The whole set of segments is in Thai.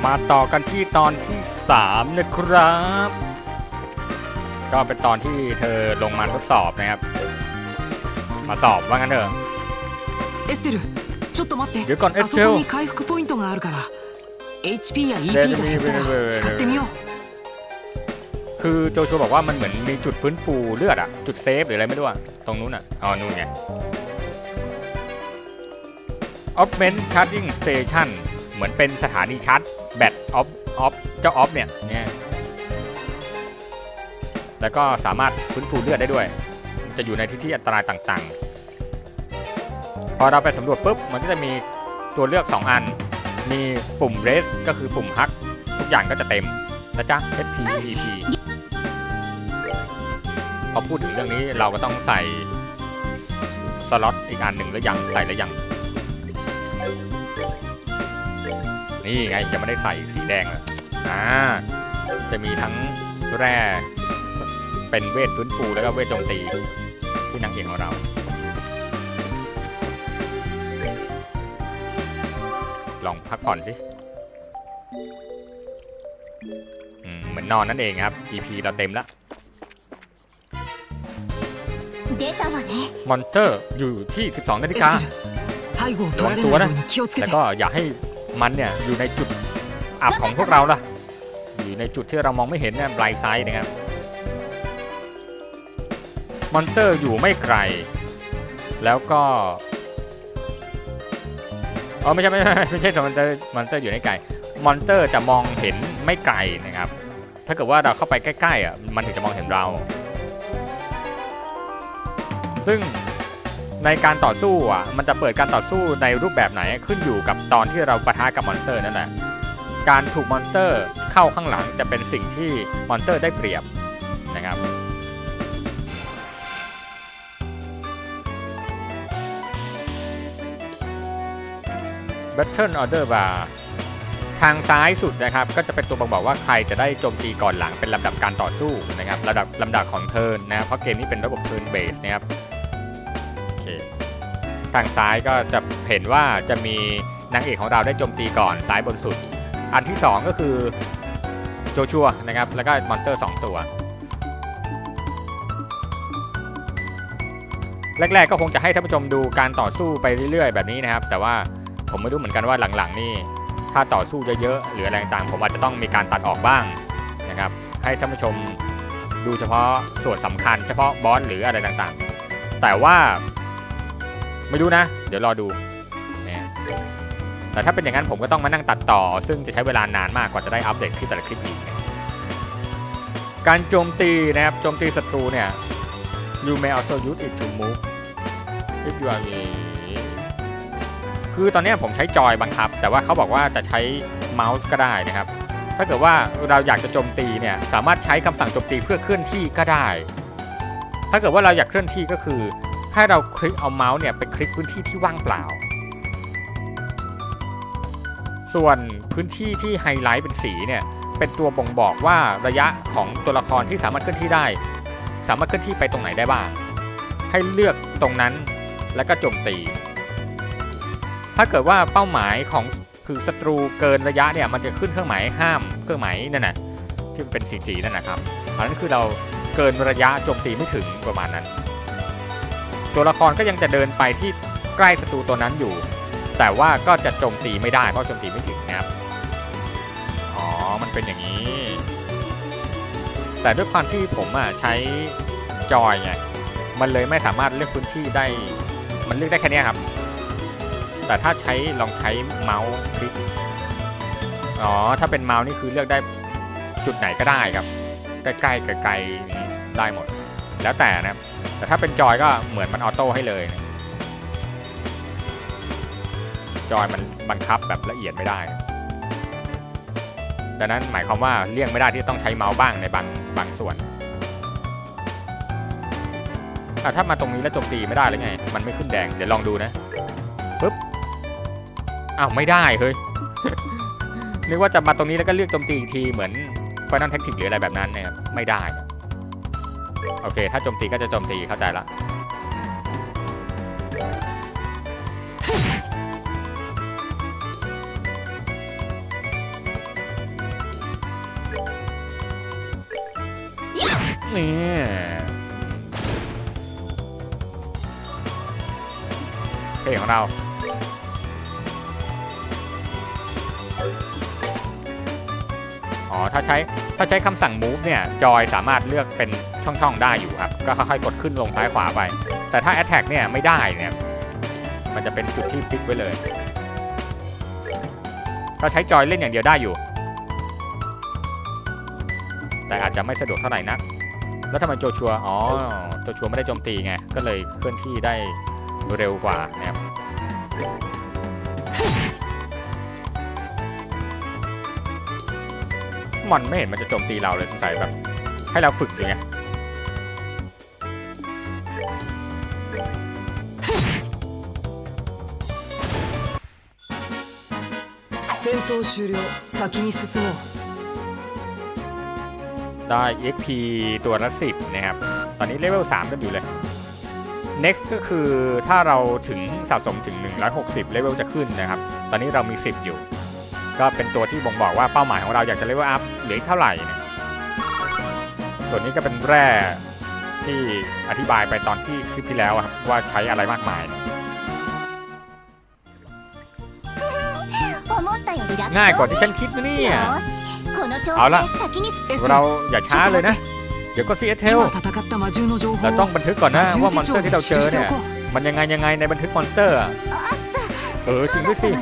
มาต่อกันที่ตอนที่3นะครับก็เป็นตอนที่เธอลงมาทดสอบนะครับมาสอบว่างั้นเถอะเอสเทルちょっと待ってเดี๋ยวก่อนเอสเทลあそこに回復ポイントがあるから HP や EP が減ったら使ってみようคือโจชัวบอกว่ามันเหมือนมีจุดฟื้นฟูเลือดอะจุดเซฟหรืออะไรไม่รู้อะตรงนู้นอะอ๋อนู่นไง Augment Charging Station เหมือนเป็นสถานีชาร์จแบตออฟเจ้าออฟเนี่ยแล้วก็สามารถฟื้นฟูเลือดได้ด้วยจะอยู่ในที่อันตรายต่างๆพอเราไปสำรวจปุ๊บมันก็จะมีตัวเลือก2อันมีปุ่ม Rest ก็คือปุ่มพักทุกอย่างก็จะเต็มนะจ๊ะ HP EP พอพูดถึงเรื่องนี้เราก็ต้องใส่สล็อตอีกอันหนึ่งหรือยังใส่แล้วยังนี่ไงยังไม่ได้ใส่สีแดงเลยจะมีทั้งแร่เป็นเวทฟื้นฟูแล้วก็เวทโจมตีที่นางเอกของเราลองพักผ่อนสิเหมือนนอนนั่นเองครับ EP เราเต็มแล้วมอนเตอร์อยู่ที่ 12 นาฬิการะวังตัวนะแล้วก็อย่าให้มันเนี่ยอยู่ในจุดอับของพวกเราล่ะอยู่ในจุดที่เรามองไม่เห็นเนี่ยไบรท์ไซด์นะครับมอนเตอร์อยู่ไม่ไกลแล้วก็ไม่ใช่มอนเตอร์อยู่ในไกลมอนเตอร์จะมองเห็นไม่ไกลนะครับถ้าเกิดว่าเราเข้าไปใกล้ๆมันถึงจะมองเห็นเราซึ่งในการต่อสู้มันจะเปิดการต่อสู้ในรูปแบบไหนขึ้นอยู่กับตอนที่เราปะทะกับมอนสเตอร์นั่นแหละการถูกมอนสเตอร์เข้าข้างหลังจะเป็นสิ่งที่มอนสเตอร์ได้เปรียบนะครับBattle Order Bar ทางซ้ายสุดนะครับก็จะเป็นตัวบอกว่าใครจะได้โจมตีก่อนหลังเป็นลำดับการต่อสู้นะครับลำดับของเทิร์นนะเพราะเกมนี้เป็นระบบเทิร์นเบสนะครับทางซ้ายก็จะเห็นว่าจะมีนางเอกของเราได้โจมตีก่อนซ้ายบนสุดอันที่2ก็คือโจชัวนะครับแล้วก็มอนสเตอร์2ตัวแรกๆก็คงจะให้ท่านผู้ชมดูการต่อสู้ไปเรื่อยๆแบบนี้นะครับแต่ว่าผมไม่รู้เหมือนกันว่าหลังๆนี่ถ้าต่อสู้เยอะๆหรืออะไรต่างๆผมอาจจะต้องมีการตัดออกบ้างนะครับให้ท่านผู้ชมดูเฉพาะส่วนสำคัญเฉพาะบอสหรืออะไรต่างๆแต่ว่าไม่รู้นะเดี๋ยวรอดูนะแต่ถ้าเป็นอย่างนั้นผมก็ต้องมานั่งตัดต่อซึ่งจะใช้เวลานานมากกว่าจะได้อัปเดตคลิปแต่ละคลิปอีกการโจมตีนะครับโจมตีศัตรูเนี่ย you may also use it to move if you are คือตอนนี้ผมใช้จอยบังคับแต่ว่าเขาบอกว่าจะใช้เมาส์ก็ได้นะครับถ้าเกิดว่าเราอยากจะโจมตีเนี่ยสามารถใช้คำสั่งโจมตีเพื่อเคลื่อนที่ก็ได้ถ้าเกิดว่าเราอยากเคลื่อนที่ก็คือให้เราคลิกเอาเมาส์เนี่ยไปคลิกพื้นที่ที่ว่างเปล่าส่วนพื้นที่ที่ไฮไลท์เป็นสีเนี่ยเป็นตัวบ่งบอกว่าระยะของตัวละครที่สามารถเคลื่อนที่ได้สามารถเคลื่อนที่ไปตรงไหนได้บ้างให้เลือกตรงนั้นแล้วก็โจมตีถ้าเกิดว่าเป้าหมายของคือศัตรูเกินระยะเนี่ยมันจะขึ้นเครื่องหมายห้ามเครื่องหมายนั่นน่ะที่เป็นสีนั่นนะครับอันนั้นคือเราเกินระยะโจมตีไม่ถึงประมาณนั้นตัวละครก็ยังจะเดินไปที่ใกล้ศัตรูตัวนั้นอยู่แต่ว่าก็จะโจมตีไม่ได้เพราะโจมตีไม่ถึงนะครับมันเป็นอย่างนี้แต่ด้วยความที่ผมใช้จอยไงมันเลยไม่สามารถเลือกพื้นที่ได้มันเลือกได้แค่นี้ครับแต่ถ้าลองใช้เมาส์คลิกถ้าเป็นเมาส์นี่คือเลือกได้จุดไหนก็ได้ครับใกล้ๆไกลๆได้หมดแล้วแต่นะครับแต่ถ้าเป็นจอยก็เหมือนมันออโต้ให้เลยจอยมันบังคับแบบละเอียดไม่ได้ดังนั้นหมายความว่าเลี่ยงไม่ได้ที่ต้องใช้เมาส์บ้างในบางส่วนถ้ามาตรงนี้แล้วโจมตีไม่ได้แล้วไงมันไม่ขึ้นแดงเดี๋ยวลองดูนะปึ๊บไม่ได้เฮ้ย นึกว่าจะมาตรงนี้แล้วก็เลือกโจมตีอีกทีเหมือน Final Tactics หรืออะไรแบบนั้นนะครับไม่ได้โอเคถ้าโจมตีก็จะโจมตีเข้าใจละ โนี่เพลงของเราอ๋อถ้าใช้คำสั่ง move เนี่ยจอยสามารถเลือกเป็นช่องๆได้อยู่ครับก็ค่อยๆกดขึ้นลงซ้ายขวาไปแต่ถ้า attack เนี่ยไม่ได้เนี่ยมันจะเป็นจุดที่ฟิกไว้เลยก็ใช้จอยเล่นอย่างเดียวได้อยู่แต่อาจจะไม่สะดวกเท่าไหร่นักแล้วทำไมโจชัวอ๋อโจชัวไม่ได้โจมตีไงก็เลยเคลื่อนที่ได้เร็วกว่านะครับมันไม่เห็นมันจะโจมตีเราเลยสงสัยแบบให้เราฝึกอย่างเงี้ย戦闘終了先に進もうได้ XP ตัวละ10นะครับตอนนี้เลเวล3กันอยู่เลย next ก็คือถ้าเราถึงสะสมถึง160เลเวลจะขึ้นนะครับตอนนี้เรามี10อยู่ก็เป็นตัวที่บ่งบอกว่าเป้าหมายของเราอยากจะเลเวลอัพเหลือเท่าไหร่เนี่ยตัวนี้ก็เป็นแร่ที่อธิบายไปตอนที่คลิปที่แล้วครับว่าใช้อะไรมากมายง่ายกว่าที่ฉันคิดนะเนี่ยเอาละเราอย่าช้าเลยนะเดี๋ยวก็ซีเอเทลเราต้องบันทึกก่อนนะว่ามอนสเตอร์ที่เราเจอเนี่ยมันยังไงในบันทึกมอนสเตอร์จริงด้วยสิ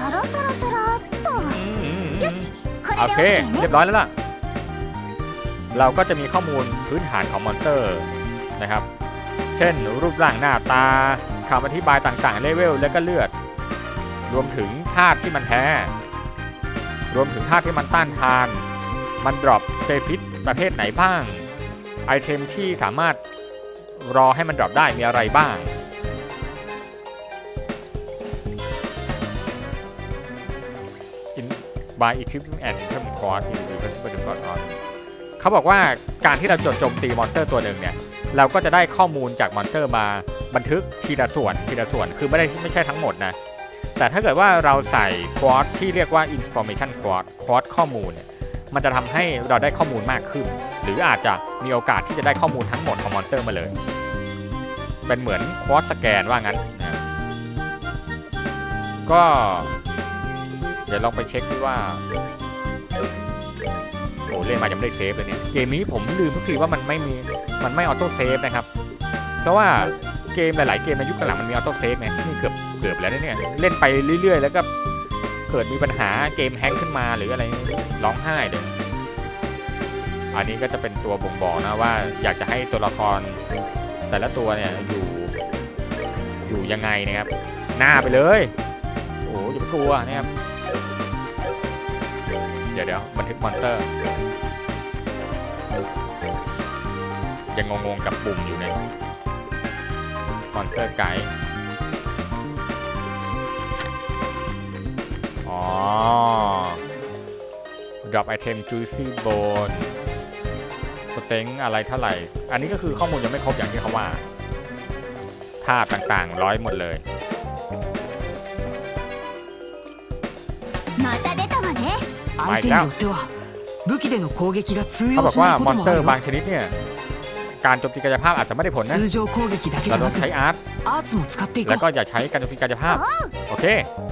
โอเคเรียบร้อยแล้วล่ะเราก็จะมีข้อมูลพื้นฐานของมอนสเตอร์นะครับเช่นรูปร่างหน้าตาคำอธิบายต่างๆเลเวลและก็เลือดรวมถึงธาตุที่มันแพ้รวมถึงธาตุที่มันต้านทานมันดรอปเซฟิตประเภทไหนบ้างไอเทมที่สามารถรอให้มันดรอปได้มีอะไรบ้างby equipping and item cost เขาบอกว่าการที่เราโจมตีมอนสเตอร์ตัวหนึ่งเนี่ยเราก็จะได้ข้อมูลจากมอนสเตอร์มาบันทึกทีละส่วนคือไม่ใช่ทั้งหมดนะแต่ถ้าเกิดว่าเราใส่ควอตที่เรียกว่า information quad ข้อมูลเนี่ยมันจะทำให้เราได้ข้อมูลมากขึ้นหรืออาจจะมีโอกาสที่จะได้ข้อมูลทั้งหมดของมอนสเตอร์มาเลยเป็นเหมือนควอตสแกนว่างั้นนะก็เดี๋ยวลองไปเช็คดูว่าโอ้เล่นมายังไม่ได้เซฟเลยเนี่ยเกมนี้ผมลืมทุกทีว่ามันไม่ออโต้เซฟนะครับเพราะว่าเกมหลายๆเกมในยุคหลังมันมีออโต้เซฟไงนี่เกือบแล้วเนี่ยเล่นไปเรื่อยๆแล้วก็เกิดมีปัญหาเกมแฮงขึ้นมาหรืออะไรร้องไห้เลยอันนี้ก็จะเป็นตัวบ่งบอกนะว่าอยากจะให้ตัวละครแต่ละตัวเนี่ยอยู่ยังไงนะครับหน้าไปเลยโอ้อย่าไปกลัวนะครับเดี๋ยวบันทึกมอนสเตอร์ยังงงกับปุ่มอยู่ในมอนสเตอร์ไกด์อ๋อ drop item juicy bone สเต็งอะไรเท่าไหร่อันนี้ก็คือข้อมูลยังไม่ครบอย่างที่เขาว่าธาตุต่างๆร้อยหมดเลยมาอีกแล้วเขาบอกว่ามอนสเตอร์บางชนิดเนี่ยการโจมตีกายภาพอาจจะไม่ได้ผลนะเราต้องใช้อาร์ตแล้วก็อย่าใช้การโจมตีกายภาพโอเค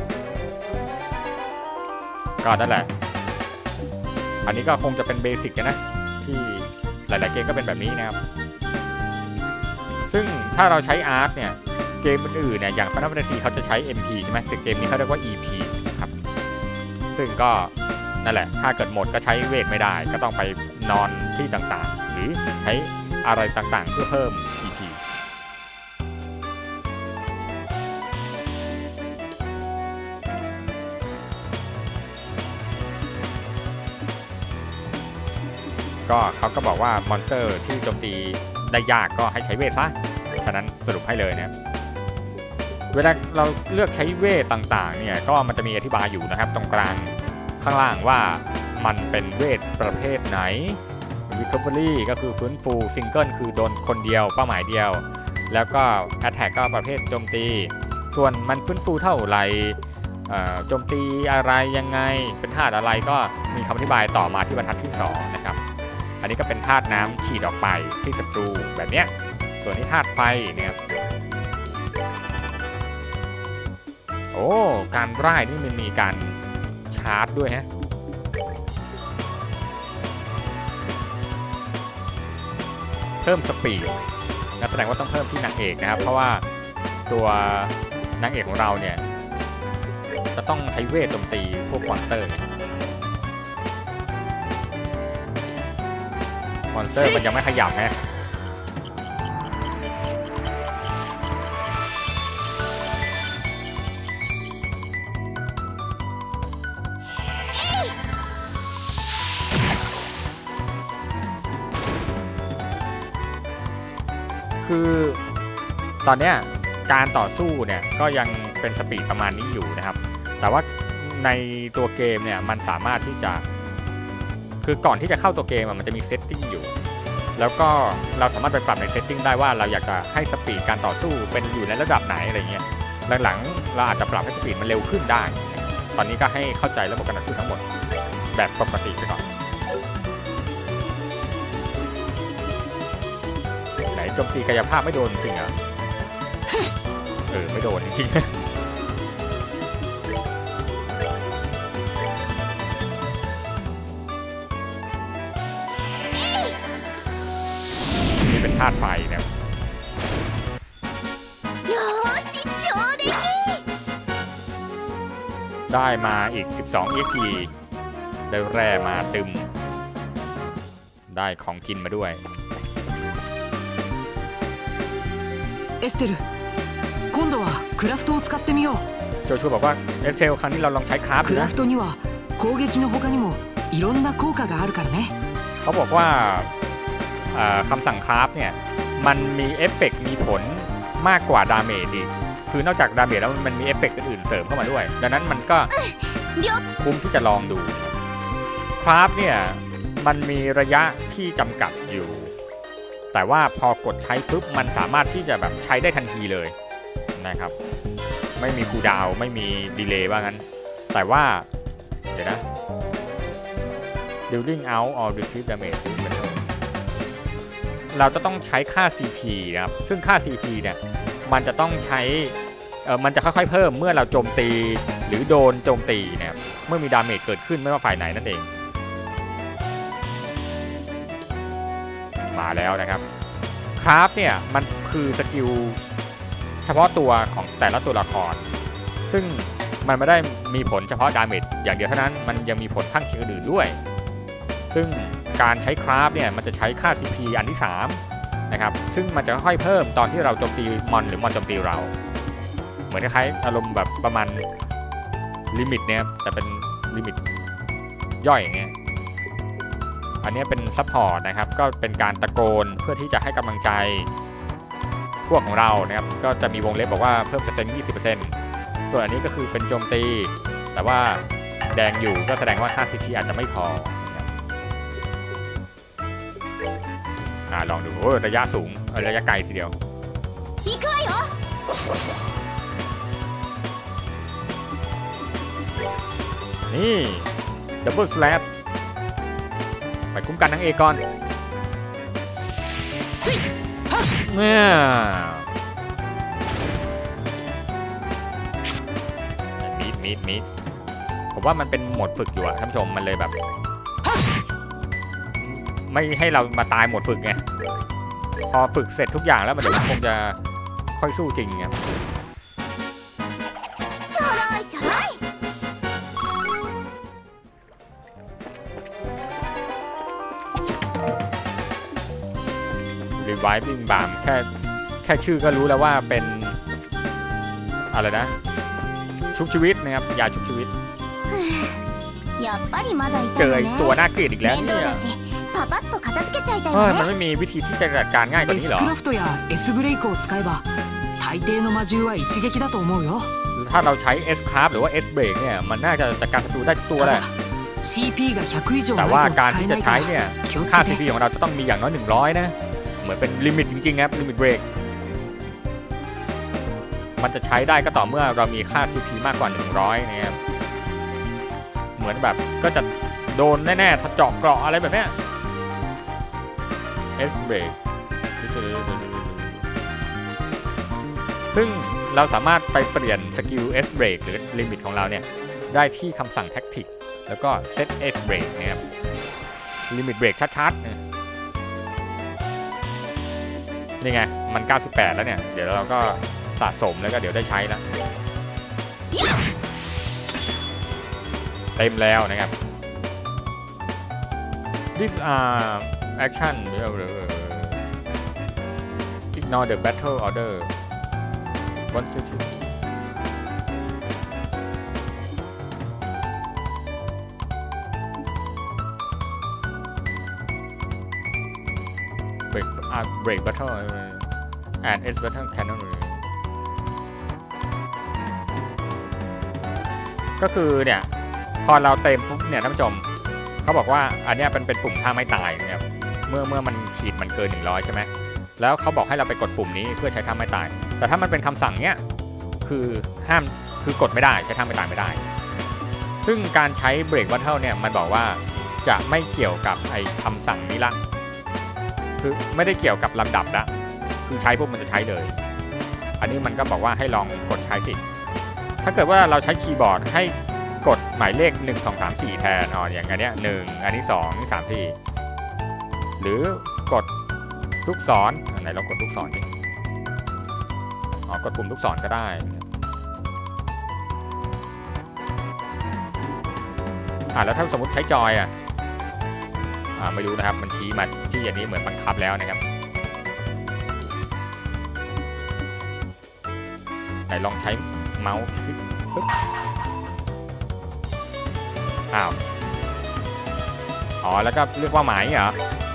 ก็นั่นแหละอันนี้ก็คงจะเป็นเบสิกกันนะที่หลายๆเกมก็เป็นแบบนี้นะครับซึ่งถ้าเราใช้อาร์ตเนี่ยเกมอื่นๆเนี่ยอย่าง Final Fantasy เขาจะใช้ MP ใช่ไหมแต่เกมนี้เขาเรียกว่า EP ครับซึ่งก็นั่นแหละถ้าเกิดหมดก็ใช้เวทไม่ได้ก็ต้องไปนอนที่ต่างๆหรือใช้อะไรต่างๆเพื่อเพิ่ม EP ก็เขาก็บอกว่ามอนสเตอร์ที่โจมตีได้ยากก็ให้ใช้เวทซะฉะนั้นสรุปให้เลยนะครับเวลาเราเลือกใช้เวทต่างๆเนี่ยก็มันจะมีอธิบายอยู่นะครับตรงกลางข้างล่างว่ามันเป็นเวทประเภทไหน Recovery ก็คือฟื้นฟู Single คือโดนคนเดียวเป้าหมายเดียวแล้วก็ Attack ก็ประเภทโจมตีส่วนมันฟื้นฟูเท่าไหร่โจมตีอะไรยังไงเป็นธาตุอะไรก็มีคำอธิบายต่อมาที่บรรทัดที่2นะครับอันนี้ก็เป็นธาตุน้ำฉีดออกไปที่ศัตรูแบบเนี้ยส่วนนี้ธาตุไฟเนี่ยโอ้การร่ายนี่มันมีการชาร์จด้วยฮะเพิ่มสปีดนั่นแสดงว่าต้องเพิ่มที่นางเอกนะครับเพราะว่าตัวนางเอกของเราเนี่ยจะต้องใช้เวทโจมตีพวกมอนสเตอร์มันยังไม่ขยับนะคือตอนเนี้ยการต่อสู้เนี่ยก็ยังเป็นสปีดประมาณนี้อยู่นะครับแต่ว่าในตัวเกมเนี่ยมันสามารถที่จะคือก่อนที่จะเข้าตัวเกมมันจะมีเซตติ้งอยู่แล้วก็เราสามารถไปปรับในเซตติ้งได้ว่าเราอยากจะให้สปีดการต่อสู้เป็นอยู่ในระดับไหนอะไรเงี้ยหลังๆเราอาจจะปรับให้สปีดมันเร็วขึ้นได้ตอนนี้ก็ให้เข้าใจระบบการต่อสู้ทั้งหมดแบบปกติไปก่อนไหนโจมตีกายภาพไม่โดนจริงเหรอไม่โดนจริงนี่เป็นธาตุไฟเนี่ยได้มาอีก12 EXP ได้แร่มาตึมได้ของกินมาด้วยエステル今度はクラフトを使ってみようโจชัวบอกว่าเอสเซลครั้งนี้เราลองใช้คราฟクラフトには攻撃の他にもいろんな効果があるからねเขาบอกว่าคำสั่งคราฟเนี่ยมันมีเอฟเฟกต์มีผลมากกว่าดาเมจอีกคือนอกจากดาเมจแล้วมันมีเอฟเฟกต์อื่นๆเสริมเข้ามาด้วยดังนั้นมันก็คุ้มที่จะลองดูคราฟเนี่ยมันมีระยะที่จำกัดอยู่แต่ว่าพอกดใช้ปุ๊บมันสามารถที่จะแบบใช้ได้ทันทีเลยนะครับไม่มีคูลดาวน์ไม่มีดีเลย์ว่างั้นแต่ว่าเดี๋ยวนะ dealing out or retrieve damage เราจะต้องใช้ค่า CP นะครับซึ่งค่า CP เนี่ยมันจะต้องใช้มันจะค่อยๆเพิ่มเมื่อเราโจมตีหรือโดนโจมตีนะครับเมื่อมีดาเมจเกิดขึ้นไม่ว่าฝ่ายไหนนั่นเองมาแล้วนะครับคราฟเนี่ยมันคือสกิลเฉพาะตัวของแต่ละตัวละครซึ่งมันไม่ได้มีผลเฉพาะดาเมจอย่างเดียวเท่านั้นมันยังมีผลข้างเคียงอื่นๆด้วยซึ่งการใช้คราฟเนี่ยมันจะใช้ค่า CP อันที่3นะครับซึ่งมันจะค่อยๆเพิ่มตอนที่เราโจมตีมอนหรือมอนโจมตีเราเหมือนคล้ายๆอารมณ์แบบประมาณลิมิตเนี่ยแต่เป็นลิมิตย่อยอย่างเงี้ยอันนี้เป็นซัพพอร์ตนะครับก็เป็นการตะโกนเพื่อที่จะให้กำลังใจพวกของเรานะครับก็จะมีวงเล็บบอกว่าเพิ่มสเตน 20% ส่วนอันนี้ก็คือเป็นโจมตีแต่ว่าแดงอยู่ก็แสดงว่าค่า CP อาจจะไม่พอลองดูระยะสูงระยะไกลทีเดียวนี่ดับเบิลสแลชไปคุ้มกันทั้งเอก่อนเนี่ยมีดผมว่ามันเป็นโหมดฝึกอยู่อะท่านผู้ชมมันเลยแบบไม่ให้เรามาตายหมดฝึกไงพอฝึกเสร็จทุกอย่างแล้วมันเดี๋ยวคงจะค่อยสู้จริงไงReviving Balm แค่ชื่อก็รู้แล้วว่าเป็นอะไรนะชุบชีวิตนะครับยาชุบชีวิตเจอตัวน่าเกลียดอีกแล้วเนี่ยมันไม่มีวิธีที่จะจัดการง่ายกว่านี้หรอถ้าเราใช้ S Craft หรือว่า S Break เนี่ยมันน่าจะจัดการศัตรูได้ทุกตัวแหละแต่ว่าการที่จะใช้เนี่ยค่า CP ของเราจะต้องมีอย่างน้อย100นะเหมือนเป็นลิมิตจริงๆครับลิมิตเบรกมันจะใช้ได้ก็ต่อเมื่อเรามีค่า CP มากกว่า100นะครับเหมือนแบบก็จะโดนแน่ๆถ้าเจาะเกราะอะไรแบบเนี้ย S break ซึ่งเราสามารถไปเปลี่ยนสกิล S break หรือลิมิตของเราเนี่ยได้ที่คำสั่ง tactic แล้วก็ set S break นะครับลิมิตเบรกชัดๆนี่ไงมัน98แล้วเนี่ยเดี๋ยวเราก็สะสมแล้วก็เดี๋ยวได้ใช้แล้วเต็มแล้วนะครับ this action ignore the battle order once you break battle and S battle cannon ก็คือเนี่ยพอเราเต็มปุ๊บเนี่ยท่านผู้ชมเขาบอกว่าอันนี้เป็นปุ่มท่าไม่ตายนะครับเมื่อมันขีดมันเกิน100ใช่ไหมแล้วเขาบอกให้เราไปกดปุ่มนี้เพื่อใช้ท่าไม่ตายแต่ถ้ามันเป็นคำสั่งเนี้ยคือห้ามคือกดไม่ได้ใช้ท่าไม่ตายไม่ได้ซึ่งการใช้ break battle เนี่ยมันบอกว่าจะไม่เกี่ยวกับไอ้คำสั่งนี้ละคือไม่ได้เกี่ยวกับลำดับละคือใช้ปุ๊บมันจะใช้เลยอันนี้มันก็บอกว่าให้ลองกดใช้สิถ้าเกิดว่าเราใช้คีย์บอร์ดให้กดหมายเลข1 2 3 4แทนอย่างอันเนี้ย1อันนี้2นี่3 4หรือกดลูกศรไหนลองกดลูกศรดิกดปุ่มลูกศรก็ได้แล้วถ้าสมมติใช้จอยไม่รู้นะครับมันชี้มาที่อย่างนี้เหมือนบังคับแล้วนะครับไหนลองใช้เมาส์คลิกปึ๊บแล้วก็เรียกว่าหมายเหรอ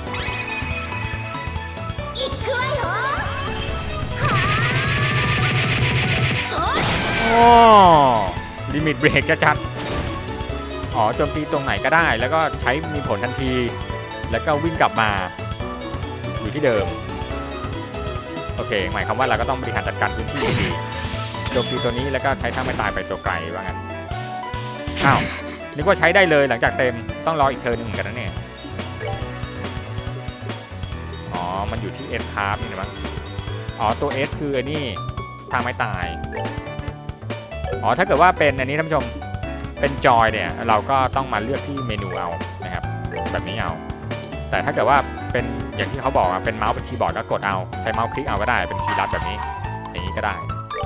ลิมิตเบรกชัดๆโจมตีตรงไหนก็ได้แล้วก็ใช้มีผลทันทีแล้วก็วิ่งกลับมาอยู่ที่เดิมโอเคหมายความว่าเราก็ต้องบริหารจัดการพื้นที่ดีโจมตีตัวนี้แล้วก็ใช้ท่าไม่ตายไปตัวไกลว่างั้นนึกว่าใช้ได้เลยหลังจากเต็มต้องรออีกเทิร์นนึงกันนะเนี่ยมันอยู่ที่ S ครับนี่นะมั้งตัว S คืออันนี้ท่าไม่ตายถ้าเกิดว่าเป็นอันนี้ท่านผู้ชมเป็นจอยเนี่ยเราก็ต้องมาเลือกที่เมนูเอานะครับแบบนี้เอาแต่ถ้าเกิดว่าเป็นอย่างที่เขาบอกเป็นเมาส์เป็นคีย์บอร์ดก็กดเอาใช้เมาส์คลิกเอาก็ได้เป็นคีย์ลัดแบบนี้อย่างนี้ก็ได้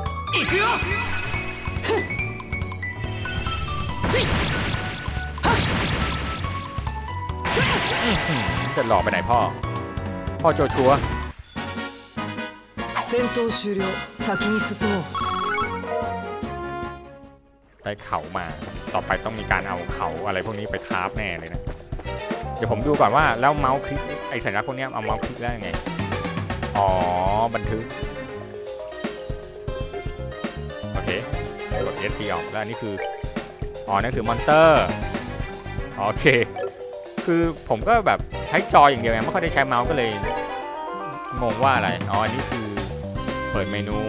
จะหลอกไปไหนพ่อโจชัว戦闘終了先に進もうได้เขามาต่อไปต้องมีการเอาเขาอะไรพวกนี้ไปคราฟแน่เลยนะเดี๋ยวผมดูก่อนว่าแล้วเมาส์คลิกไอ้สัญลักษณ์พวกนี้เอาเมาส์คลิกได้ไงบันทึกโอเคกด ST ออกแล้วอันนี้คือนั่นคือมอนเตอร์โอเคคือผมก็แบบใช้จออย่างเดียวไงไม่ค่อยได้ใช้เมาส์ก็เลยงงว่าอะไรอันนี้คือเปิดเมนู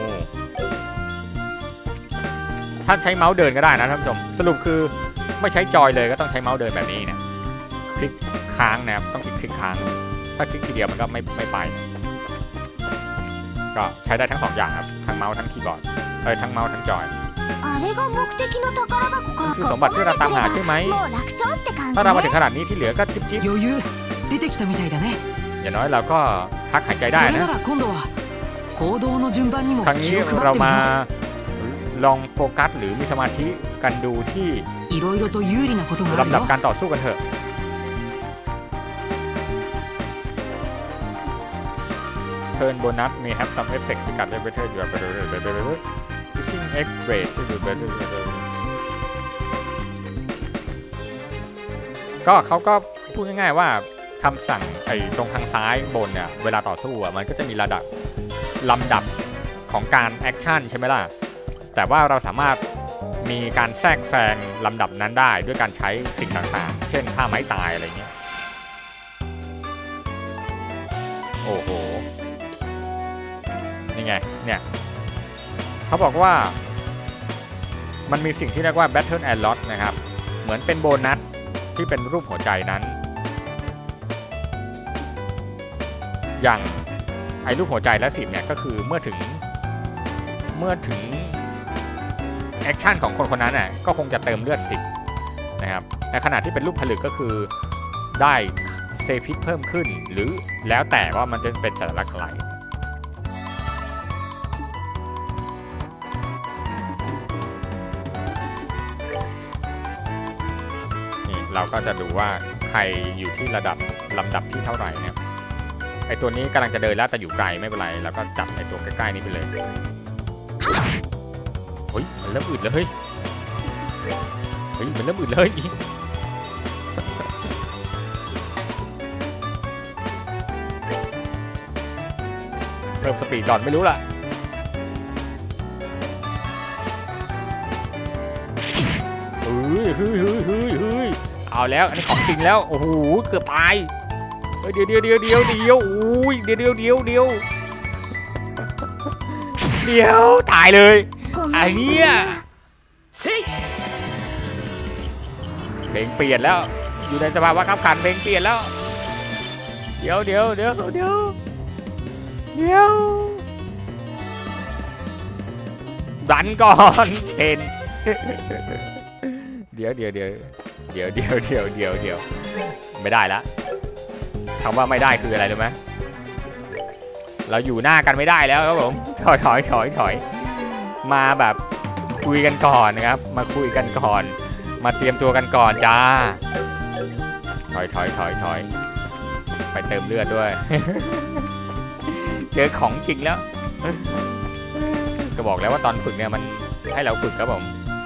ถ้าใช้เมาส์เดินก็ได้นะท่านผู้ชมสรุปคือไม่ใช้จอยเลยก็ต้องใช้เมาส์เดินแบบนี้นะคลิกค้างนะครับต้องคลิกค้างถ้าคลิกทีเดียวมันก็ไม่ไปก็ใช้ได้ทั้ง2อย่างครับทั้งเมาส์ทั้งคีย์บอร์ดทั้งเมาส์ทั้งจอยคือสมบัติที่เราตามหาใช่ไหมถ้าเรามาถึงขนาดนี้ที่เหลือก็จิ๊บอย่างน้อยเราก็พักหายใจได้นะครั้งนี้เรามาลองโฟกัสหรือมีสมาธิกันดูที่ลำดับการต่อสู้กันเถอะเทิร์นโบนัสมี have some effect ที่การได้ better อยู่แบบusing X rate ที่อยู่ better ก็เขาก็พูดง่ายๆว่าคำสั่งตรงทางซ้ายบนเนี่ยเวลาต่อสู้มันก็จะมีลำดับของการแอคชั่นใช่ไหมล่ะแต่ว่าเราสามารถมีการแทรกแซงลำดับนั้นได้ด้วยการใช้สิ่งต่างๆเช่นท่าไม้ตายอะไรเงี้ยโอ้โหนี่ไงเนี่ยเขาบอกว่ามันมีสิ่งที่เรียกว่า Battle and Lot นะครับเหมือนเป็นโบนัสที่เป็นรูปหัวใจนั้นอย่างไอ้รูปหัวใจและ10เนี่ยก็คือเมื่อถึงแอคชั่นของคนคนนั้นน่ะก็คงจะเติมเลือด10นะครับในขณะที่เป็นรูปผลึกก็คือได้เซฟิกเพิ่มขึ้นหรือแล้วแต่ว่ามันจะเป็นสัญลักษณ์อะไรนี่เราก็จะดูว่าใครอยู่ที่ลำดับที่เท่าไหร่เนี่ยไอตัวนี้กำลังจะเดินแล้วแต่อยู่ไกลไม่เป็นไรแล้วก็จับไอตัวใกล้ๆนี้ไปเลยเฮ้ยมันเริ่มอึดแล้วเฮ้ยมันเริ่มอึดเลยเริ่มสปีดก่อนไม่รู้ล่ะเฮ้ยเอาแล้วอันนี้ของจริงแล้วโอ้โหเกือบตายเดี๋ยวอุ้ยเดี๋ยวตายเลยไอ้เนี่ยเพลงเปลี่ยนแล้วอยู่ในสภาวะขับขันเพลงเปลี่ยนแล้วเดี๋ยวดันก่อนเห็นเดี๋ยวไม่ได้ละคำว่าไม่ได้คืออะไรรู้ไหมเราอยู่หน้ากันไม่ได้แล้วครับผมถอยมาแบบคุยกันก่อนนะครับมาคุยกันก่อนมาเตรียมตัวกันก่อนจ้าถอยไปเติมเลือดด้วย เจอของจริงแล้วก็บอกแล้วว่าตอนฝึกเนี่ยมันให้เราฝึกครับผม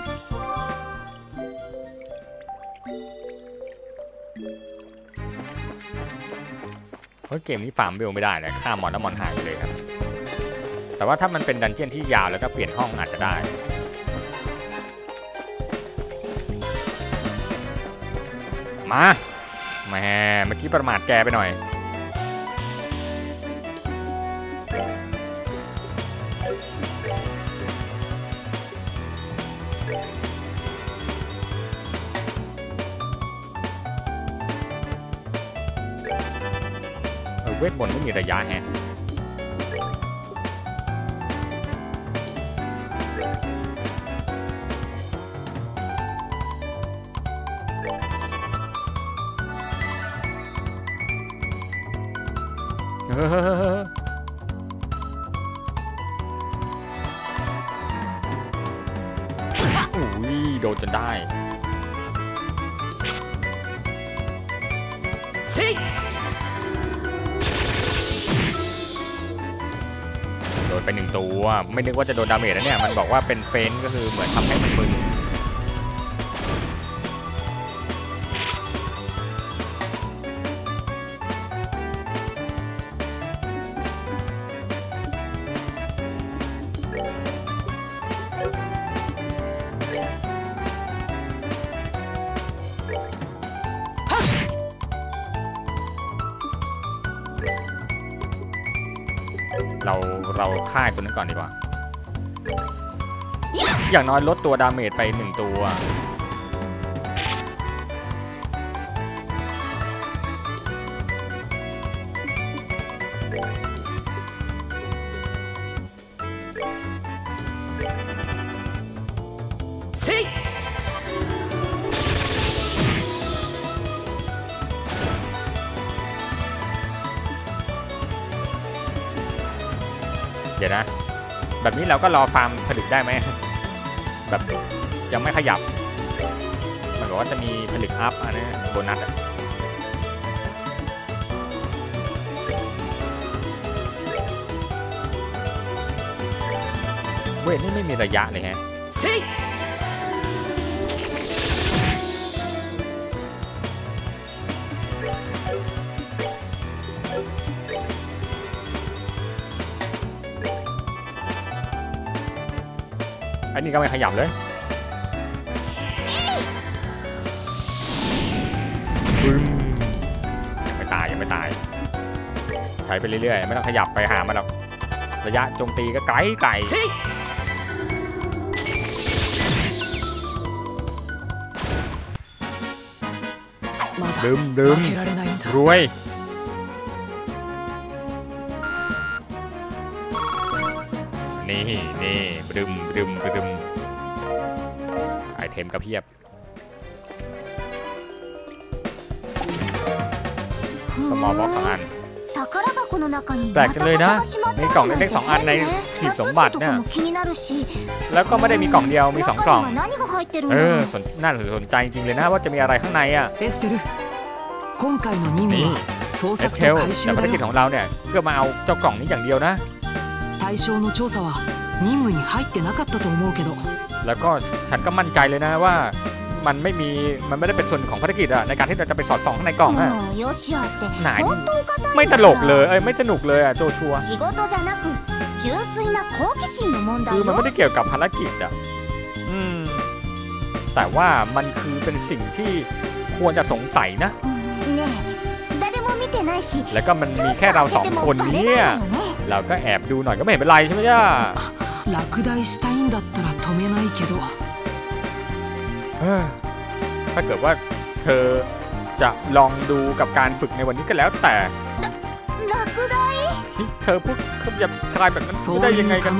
เพราะเกมนี้ฟาร์มเบลไม่ได้นะฆ่ามอนแล้วมอนหายไปเลยครับแต่ว่าถ้ามันเป็นดันเจี้ยนที่ยาวแล้วก็เปลี่ยนห้องอาจจะได้มาแหมเมื่อกี้ประมาทแกไปหน่อยเวทมนต์ไม่มีระยะแฮะอุ้ยโดนจนได้โดนไป1ตัวไม่นึกว่าจะโดนดาเมจแล้วเนี่ยมันบอกว่าเป็นเฟนก็คือเหมือนทำให้มันมึนเราฆ่าตัวนั้นก่อนดีกว่าอย่างน้อยลดตัวดาเมจไป1ตัวเดี๋ยวนะแบบนี้เราก็รอฟาร์มผลึกได้ไหมแบบยังไม่ขยับมันบอกว่าจะมีผลึกอัพอันนี้โบนัสอะเว้ยนี่ไม่มีระยะเลยฮะอันนี้ก็ไม่ขยับเลยยังไม่ตายใช้ไปเรื่อยๆไม่ต้องขยับไปหามันหรอกระยะโจมตีก็ไกลดื่มรวยนี่บึมไอเทมกระเพียบสมอลบ็อก2 อันแปลกจังเลยนะมีกล่องเล็กๆ2 อันในหีบสมบัติเนี่ยแล้วก็ไม่ได้มีกล่องเดียวมี2 กล่องน่าสนใจจริงเลยนะว่าจะมีอะไรข้างในอ่ะนี่เอสเทลแต่ภารกิจของเราเนี่ยเพื่อมาเอาเจ้ากล่องนี้อย่างเดียวนะแล้วก็ฉันก็มั่นใจเลยนะว่ามันไม่ได้เป็นส่วนของภารกิจอะในการที่เราจะไปสอดส่องข้างในกล่องอะไหนไม่ตลกเลยไม่สนุกเลยอะโจชัวคือมันไม่ได้เกี่ยวกับภารกิจอะแต่ว่ามันคือเป็นสิ่งที่ควรจะสงสัยนะแล้วก็มันมีแค่เรา2 คนนี้เราก็แอบดูหน่อยก็ไม่เห็นเป็นไรใช่ไหมจ๊ะถ้าเกิดว่าเธอจะลองดูกับการฝึกในวันนี้ก็แล้วแต่เธอพูดอย่าทายแบบนั้นได้ยังไงกัน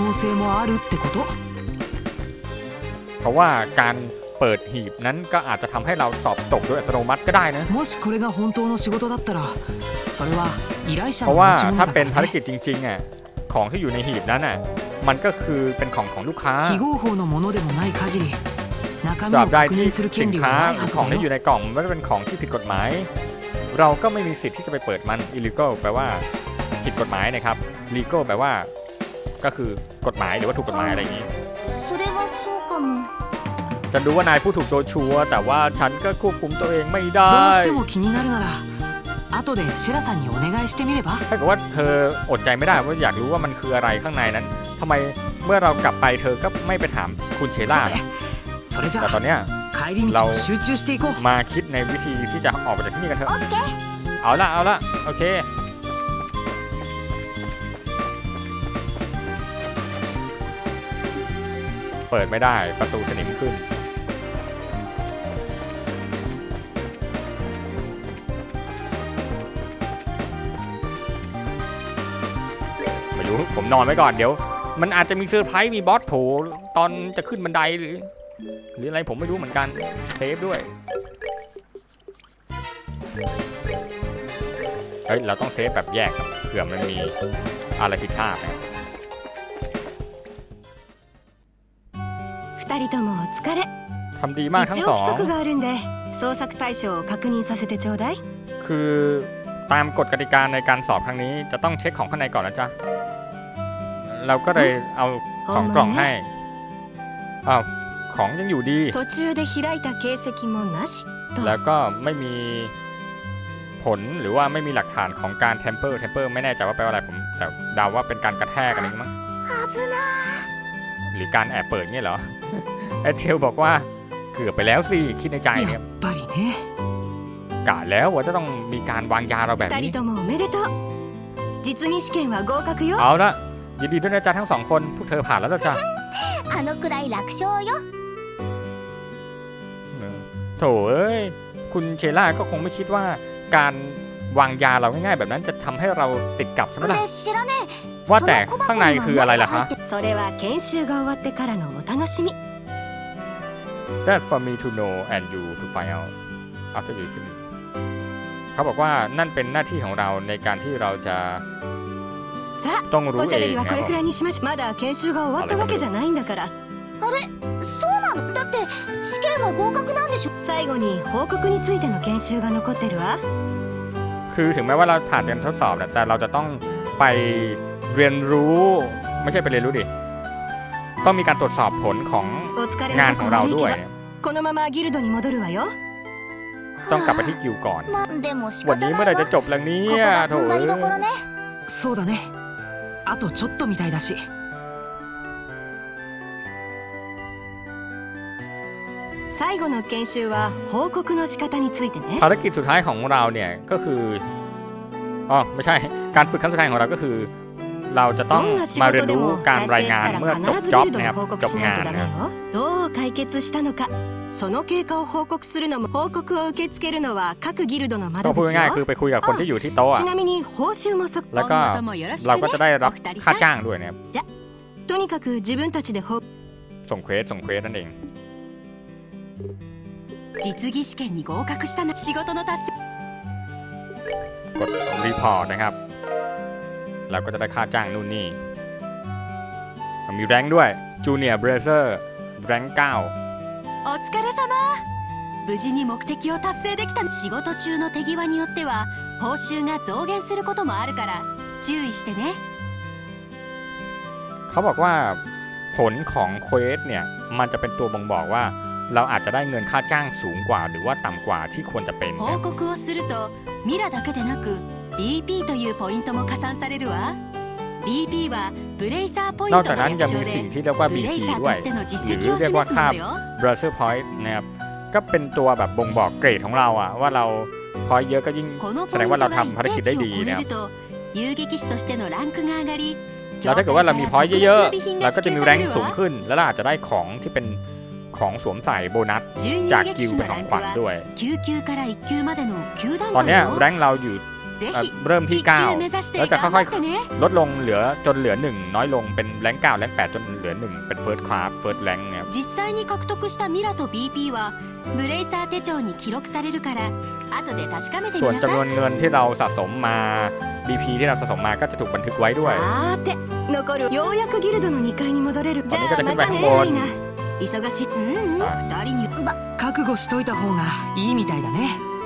เพราะว่าการเปิดหีบนั้นก็อาจจะทำให้เราสอบตกโดยอัตโนมัติก็ได้นะเพราะว่าถ้าเป็นภารกิจจริงๆอ่ะของที่อยู่ในหีบนั้นอ่ะมันก็คือเป็นของลูกค้าตราบใดที่สินค้าของที่อยู่ในกล่องไม่ได้เป็นของที่ผิดกฎหมายเราก็ไม่มีสิทธิ์ที่จะไปเปิดมัน illegal แปลว่าผิดกฎหมายนะครับ legal แปลว่าก็คือกฎหมายหรือว่าถูกกฎหมายอะไรอย่างนี้ฉันรู้ว่านายพูดถูกโดยชัวร์แต่ว่าฉันก็ควบคุมตัวเองไม่ได้ถ้าเกิดว่าเธออดใจไม่ได้ว่าอยากรู้ว่ามันคืออะไรข้างในนั้นทำไมเมื่อเรากลับไปเธอก็ไม่ไปถามคุณเชล่าแต่ตอนเนี้ยเรามาคิดในวิธีที่จะออกไปจากที่นี่กันเถอะเอาละโอเคเปิดไม่ได้ประตูสนิมขึ้นไม่รู้ผมนอนไว้ก่อนเดี๋ยวมันอาจจะมีเซอร์ไพรส์มีบอสโผล่ตอนจะขึ้นบันไดหรืออะไรผมไม่รู้เหมือนกันเซฟด้วยเราต้องเซฟแบบแยกครับเผื่อมันมีอะไรผิดพลาดนะทำดีมากทั้งสองคือตามกฎกติกาในการสอบครั้งนี้จะต้องเช็คของข้างในก่อนนะจ๊ะเราก็เลยเอา2 กล่องให้ของยังอยู่ดีแล้วก็ไม่มีผลหรือว่าไม่มีหลักฐานของการเทมเปอร์ไม่แน่ใจว่าแปลว่าอะไรผมแต่เดาว่าเป็นการกระแทกอะไรมั้งหรือการแอบเปิดเนี่ยเหรอเอเทลบอกว่าเกือบไปแล้วสิคิดในใจเนี่ยกะแล้วว่าจะต้องมีการวางยาเราแบบนี้เอาละยินดีด้วยนะจ๊ะทั้ง2 คนพวกเธอผ่านแล้วจ้ะโถคุณเชล่าก็คงไม่คิดว่าการวางยาเราง่ายๆแบบนั้นจะทำให้เราติดกับใช่ไหมล่ะว่าแต่ข้างในคืออะไรล่ะคะ That for me to know and you to find out after you finish เขาบอกว่านั่นเป็นหน้าที่ของเราในการที่เราจะต้องรู้เองนะครับคือถึงแม้ว่าเราผ่านการทดสอบแต่เราจะต้องไปเรียนรู้ไม่ใช่ไปเรียนรู้ดิต้องมีการตรวจสอบผลของงานของเราด้วยต้องกลับไปที่กิลด์ก่อนวันนี้เมื่อไหร่จะจบแล้วเนี่ยโถ่そうだねあとちょっとみたいだし最後の研修は報告の仕方についてねภารกิจสุดท้ายของเราเนี่ยก็คือไม่ใช่การฝึกครั้งสุดท้ายของเราก็คือเราจะต้องมาเรียนรู้การรายงานเมื่อจบจ็อบนะครับจบงานนะครับก็พูดง่ายๆคือไปคุยกับคนที่อยู่ที่โต๊ะแล้วก็เราก็จะได้รับค่าจ้างด้วยนะครับとにかく自分たちでส่งเควสนั่นเอง実技試験に合格したな仕事の達成กดรีพอร์ตนะครับเราก็จะได้ค่าจ้างนู่นนี่มีแรงค์ด้วยจูเนียร์เบรเซอร์แรงค์9 お疲れ様無事に目的を達成できた仕事中の手際によっては報酬が増減することもあるから注意してねเขาบอกว่าผลของเควสเนี่ยมันจะเป็นตัวบ่งบอกว่าเราอาจจะได้เงินค่าจ้างสูงกว่าหรือว่าต่ำกว่าที่ควรจะเป็น報告をするとミラだけでなく BP というポイントも加算されるわ BP はブレイサーポイントが略称でブレイサーとしての実績を示すのよ Brother Point นะครับก็เป็นตัวแบบบ่งบอกเกรดของเราอะว่าเราพอยเยอะก็ยิ่งแสดงว่าเราทำภารกิจได้ดีนะครับแล้วถ้าเกิดว่าเรามีพอยเยอะๆเราก็จะมีแรงสูงขึ้นแล้วเราอาจจะได้ของที่เป็นของสวมใส่โบนัสจากกิลด์เป็นของขวัญด้วยตอนนี้แรงเราอยู่เริ่มที่9แล้วจะค่อยๆลดลงจนเหลือ1น้อยลงเป็นแรง9แรง8จนเหลือ1เป็น First Class First Rank นะครับ実際に獲得したミラと BP はブレイサー手帳に記録されるから後で確かめてみなさいส่วนจำนวนเงินที่เราสะสมมา BP ที่เราสะสมมาก็จะถูกบันทึกไว้ด้วย残るようやくギルドの2階に戻れるじゃあまたね忙しい2人に覚悟しといた方がいいみたいだね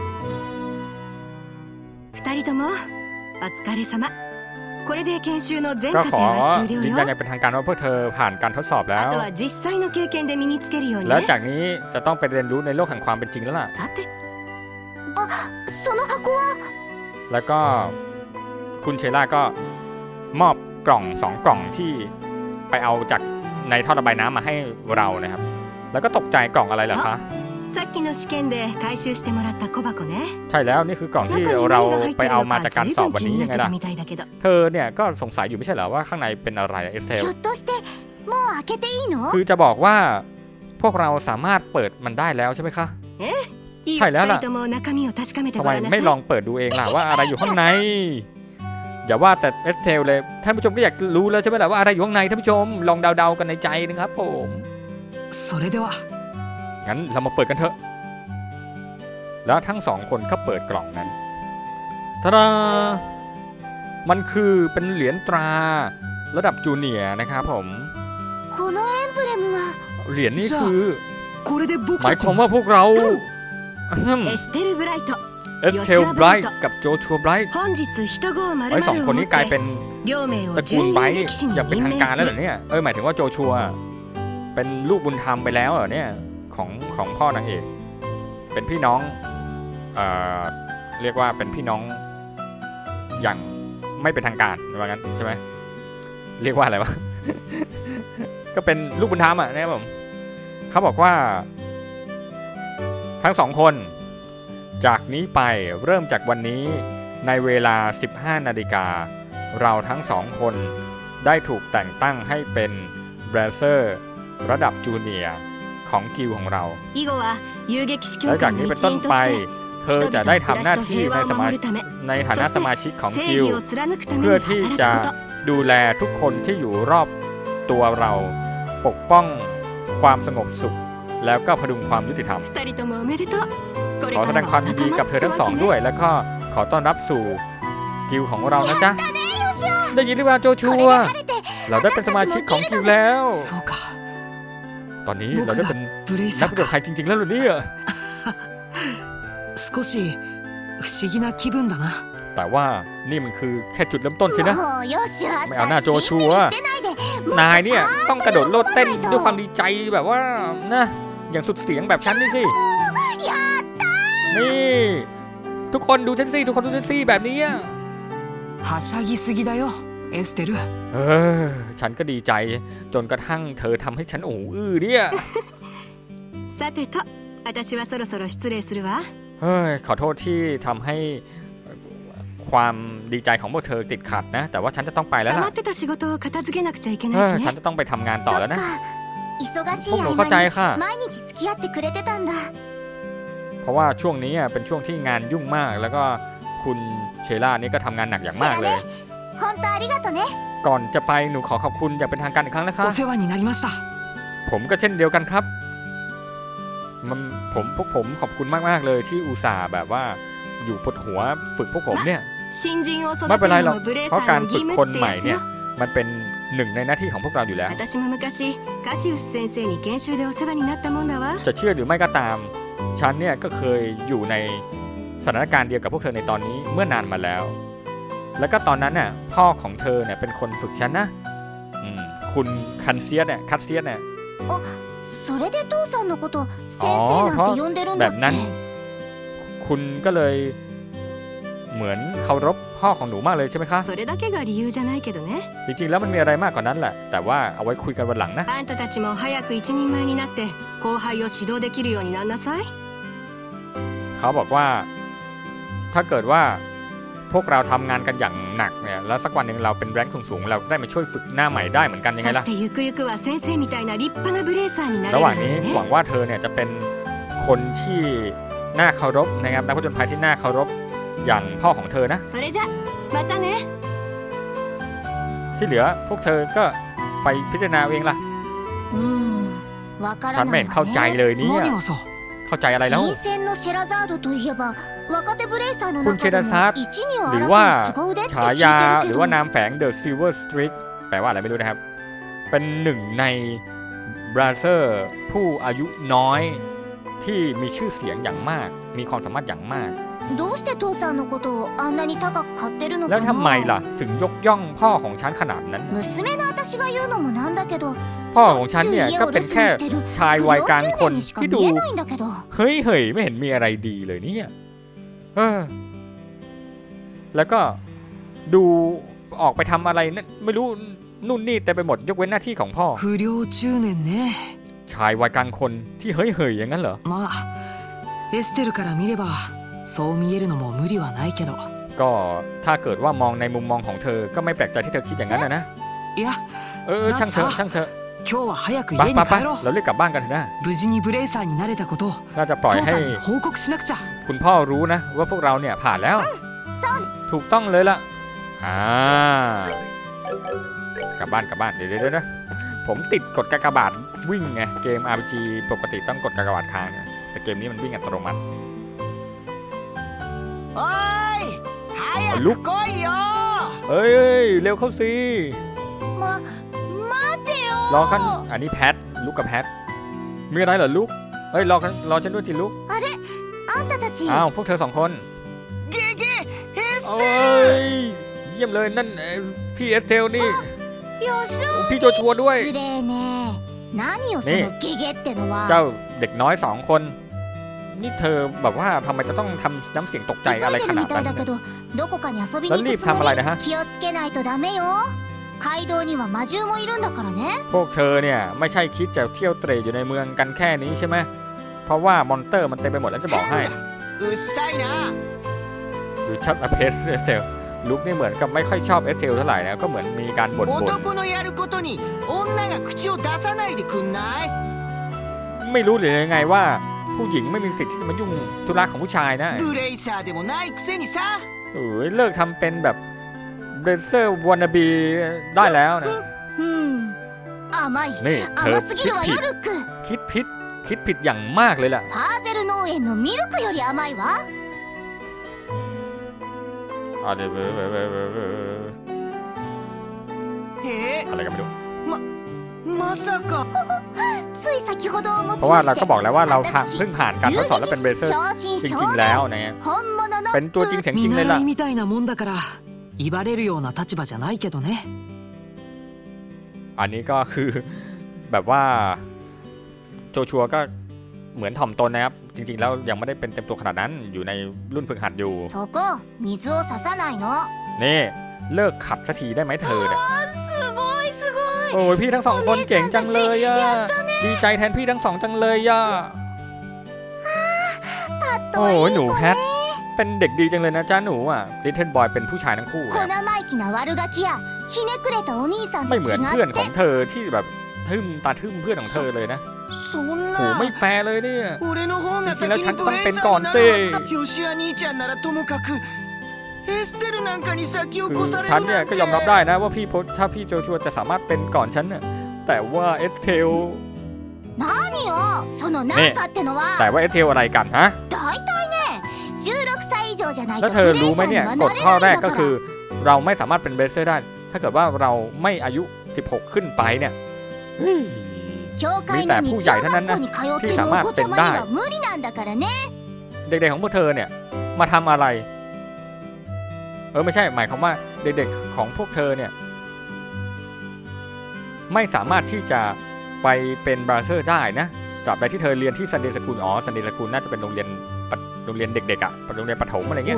2人ともお疲れ様これで研修の全過程は終了よยืนยันอย่างเป็นทางการว่าพวกเธอผ่านการทดสอบแล้วあとは実際の経験で身につけるようにแล้วจากนี้จะต้องไปเรียนรู้ในโลกแห่งความเป็นจริงแล้วล่ะさてあその箱はแล้วก็คุณเชล่าก็มอบกล่อง2กล่องที่ไปเอาจากในท่อระบายน้ำมาให้เรานะครับแล้วก็ตกใจกล่องอะไรเหรอคะさっきの試験で回収してもらった小箱ねใช่แล้วนี่คือกล่องที่เราไปเอามาจากการสอบวันนี้ยังไงล่ะเธอเนี่ยก็สงสัยอยู่ไม่ใช่เหรอว่าข้างในเป็นอะไรเอสเทลคือจะบอกว่าพวกเราสามารถเปิดมันได้แล้วใช่ไหมคะใช่แล้วล่ะทำไมไม่ลองเปิดดูเองล่ะว่าอะไรอยู่ข้างในอย่าว่าแต่เอสเทลเลยท่านผู้ชมก็อยากรู้แล้วใช่ไหมล่ะว่าอะไรอยู่ข้างในท่านผู้ชมลองเดาๆกันในใจนะครับผมงั้นเรามาเปิดกันเถอะแล้วทั้ง2คนก็เปิดกล่องนั้นทาดามันคือเป็นเหรียญตราระดับจูเนียร์นะครับผมเหรียญนี้คือหมายความว่าพวกเราเอสเทลไบรท์กับโจชัวไบรท์ไอ้2คนนี้กลายเป็นตระกูลไบรท์อย่างเป็นทางการแล้วเหรอเนี่ยหมายถึงว่าโจชัวเป็นลูกบุญธรรมไปแล้วเหรอเนี่ยของพ่อนางเอกเป็นพี่น้องเรียกว่าเป็นพี่น้องอย่างไม่เป็นทางการว่างั้นใช่ไหมเรียกว่าอะไรวะ ก็เป็นลูกบุญธรรมนะครับผมเขาบอกว่าทั้ง2คนจากนี้ไปเริ่มจากวันนี้ในเวลา 15 นาฬิกาเราทั้ง2คนได้ถูกแต่งตั้งให้เป็นเบรเซอร์ระดับจูเนียร์ของกิลของเราและจากนี้เป็นต้นไปเธอจะได้ทำหน้าที่ในฐานะสมาชิกของกิลเพื่อที่จะดูแลทุกคนที่อยู่รอบตัวเราปกป้องความสงบสุขแล้วก็พดุงความยุติธรรมขอแสดงความยินดีกับเธอทั้งสองด้วยแล้วก็ขอต้อนรับสู่กิลของเรานะจ๊ะได้ยินหรือเปล่าโจชัวเราได้เป็นสมาชิกของกิลแล้วตอนนี้เราได้เป็นนักประจนภัยจริงๆแล้วหรือเนี่ยแต่ว่านี่มันคือแค่จุดเริ่มต้นสินะไม่เอาหน้าโจชัวนายเนี่ยต้องกระโดดโลดเต้นด้วยความดีใจแบบว่านะอย่างสุดเสียงแบบฉันนี่สินี่ทุกคนดูฉันสิทุกคนดูฉันสิแบบนี้ฉันก็ดีใจจนกระทั่งเธอทำให้ฉันโอ้อื้อเนี่ยเฮ้ยขอโทษที่ทำให้ความดีใจของพวกเธอติดขัดนะแต่ว่าฉันจะต้องไปแล้วล่ะฉันจะต้องไปทำงานต่อแล้วนะพวกหนูเข้าใจค่ะเพราะว่าช่วงนี้เป็นช่วงที่งานยุ่งมากแล้วก็คุณเชล่านี่ก็ทำงานหนักอย่างมากเลยก่อนจะไปหนูขอขอบคุณอย่างเป็นทางการอีกครั้งนะคะお世話になりました。 ผมก็เช่นเดียวกันครับพวกผมขอบคุณมากๆเลยที่อุตส่าห์แบบว่าอยู่ปวดหัวฝึกพวกผมเนี่ยไม่เป็นไรหรอกเพราะการฝึกคนใหม่เนี่ยมันเป็นหนึ่งในหน้าที่ของพวกเราอยู่แล้วจะเชื่อหรือไม่ก็ตามฉันเนี่ยก็เคยอยู่ในสถานการณ์เดียวกับพวกเธอในตอนนี้เมื่อนานมาแล้วแล้วก็ตอนนั้นน่ะพ่อของเธอเนี่ยเป็นคนฝึกฉันนะคุณคันเซียสเนี่ยคัตเซียสเนี่ยแบบนั้นคุณก็เลยเหมือนเคารพพ่อของหนูมากเลยใช่ไหมคะจริงๆแล้วมันมีอะไรมากกว่านั้นแหละแต่ว่าเอาไว้คุยกันวันหลังนะเขาบอกว่าถ้าเกิดว่าพวกเราทำงานกันอย่างหนักเนี่ยแล้วสักวันหนึ่งเราเป็นแรงสูงๆเราจะได้มาช่วยฝึกหน้าใหม่ได้เหมือนกันยังไงล่ะระหว่างนี้หวังว่าเธอเนี่ยจะเป็นคนที่น่าเคารพนะครับนักผจญภัยที่น่าเคารพอย่างพ่อของเธอนะที่เหลือพวกเธอก็ไปพิจารณาเองล่ะฉันไม่เห็นเข้าใจเลยเนี่ยเข้าใจอะไรแล้วคุณเชดาซาร์หรือว่าฉายาหรือว่านามแฝง The Silver Streak แปลว่าอะไรไม่รู้นะครับเป็นหนึ่งในบราเซอร์ผู้อายุน้อยที่มีชื่อเสียงอย่างมากมีความสามารถอย่างมากแล้วทำไมล่ะถึงยกย่องพ่อของฉันขนาดนั้นพ่อของฉันเนี่ยก็เป็นแค่ชายวัยกลางคนที่ดูเฮ้ยไม่เห็นมีอะไรดีเลยเนี่ยแล้วก็ดูออกไปทำอะไรนั่นไม่รู้นู่นนี่แต่ไปหมดยกเว้นหน้าที่ของพ่อชายวัยกลางคนที่เฮ้ยอย่างนั้นเหรอก็ถ้าเกิดว่ามองในมุมมองของเธอก็ไม่แปลกใจที่เธอคิดอย่างนั้นนะช่างเถอะไปเราเรียกกลับบ้านกันเถอะนะน่าจะปล่อยให้คุณพ่อรู้นะว่าพวกเราเนี่ยผ่านแล้วถูกต้องเลยล่ะกลับบ้านเดี๋ยวนะผมติดกดกากบาทวิ่งไงเกม RPG ปกติต้องกดกากบาทค้างแต่เกมนี้มันวิ่งอัตโนมัติลุกเอ้ยเร็วเข้าสิรอกันอันนี้แพทลุกกับแพทมีอะไรเหรอลุกเฮ้ยรอฉันด้วยสิลุกอ้าวพวกเธอ2 คนโอ้ยเยี่ยมเลยนั่นพี่เอสเทลนี่พี่โจชัวด้วยนี่เจ้าเด็กน้อย2 คนนี่เธอแบบว่าทำไมจะต้องทำน้ำเสียงตกใจอะไรขนาดนั้นแล้วรีบทำอะไรนะฮะพวกเธอเนี่ยไม่ใช่คิดจะเที่ยวเตร่อยู่ในเมืองกันแค่นี้ใช่ไหมเพราะว่ามอนเตอร์มันเต็มไปหมดแล้วจะบอกให้ดูชัดอเพสเอสเทลลุกนี่เหมือนกับไม่ค่อยชอบเอสเทลเท่าไหร่นะก็เหมือนมีการบ่นไม่รู้หรือยังไงว่าผู้หญิงไม่มีสิทธิ์ที่จะมายุ่งธุระของผู้ชายนะเลิกทำเป็นแบบเบรเซอร์วานาบีได้แล้วนะนี่เธอคิดผิดอย่างมากเลยล่ะอะไรกันไม่รู้เพราะว่าเราก็บอกแล้วว่าเราเพิ่งผ่านการทดสอบแล้วเป็นเบรเซอร์จริงๆแล้วนะเป็นตัวจริงเสียงจริงเลยล่ะอันนี้ก็คือแบบว่าโจชัวก็เหมือนถ่อมตนนะครับจริงๆแล้วยังไม่ได้เป็นเต็มตัวขนาดนั้นอยู่ในรุ่นฝึกหัดอยู่นี่เลิกขัดสักทีได้ไหมเธอเนี่ยโอ้ยพี่ทั้ง2 คนเจ๋งจังเลยอ่ะดีใจแทนพี่ทั้ง2จังเลยอ่ะโอ้ยหนูแพทเป็นเด็กดีจังเลยนะจ้าหนูอ่ะลิตเติ้ลบอยเป็นผู้ชายทั้งคู่ไม่เหมือนเพื่อนของเธอที่แบบทึ่มเพื่อนของเธอเลยนะโอ้ไม่แฟร์เลยเนี่ยจริงๆแล้วฉันจะต้องเป็นก่อนสิคือฉันเนี่ยก็ยอมรับได้นะว่าถ้าพี่โจชัวจะสามารถเป็นก่อนฉันน่ะแต่ว่าเอสเทลนี่แต่ว่าเอสเทลอะไรกันฮะแล้วเธอรู้ไหมเนี่ยกฎข้อแรกก็คือเราไม่สามารถเป็นเบสเตอร์ได้ถ้าเกิดว่าเราไม่อายุ16ขึ้นไปเนี่ยมีแต่ผู้ใหญ่เท่านั้นนะที่สามารถเป็นได้เด็กๆของพวกเธอเนี่ยมาทำอะไรไม่ใช่หมายความว่าเด็กๆของพวกเธอเนี่ยไม่สามารถที่จะไปเป็นบราเซอร์ได้นะตราบใดที่เธอเรียนที่ซันเดย์สกูลซันเดย์สกูลน่าจะเป็นโรงเรียนเด็กๆอ่ะโรงเรียนประถมอะไรเงี้ย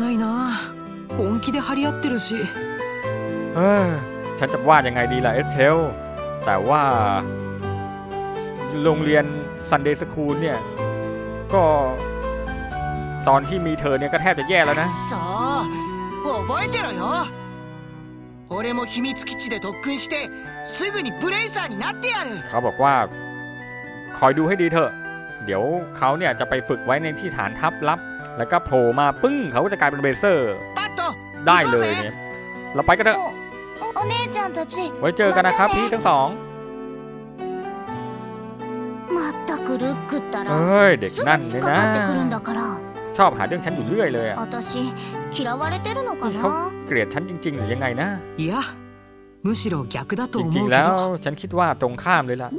ฉันจะว่ายังไงดีล่ะเอสเทลแต่ว่าโรงเรียนซันเดย์สกูลเนี่ยก็ตอนที่มีเธอเนี่ยก็แทบจะแย่แล้วนะ覚えてろよ俺も秘密基地で特訓してすぐにブレイサーになってやるเขาบอกว่าคอยดูให้ดีเถอะเดี๋ยวเขาเนี่ยจะไปฝึกไว้ในที่ฐานทัพลับแล้วก็โผล่มาปึ้งเขาก็จะกลายเป็นเบเซอร์ได้เลยเนี่ยเราไปกันเถอะไว้เจอกันนะครับพี่ทั้งสองเด็กนั่นเนี่ยนะชอบหาเรื่องฉันอยู่เรื่อยเลยอ่ะเขาเกลียดฉันจริงๆหรือยังไงนะจริงๆแล้วฉันคิดว่าตรงข้ามเลยล่ะ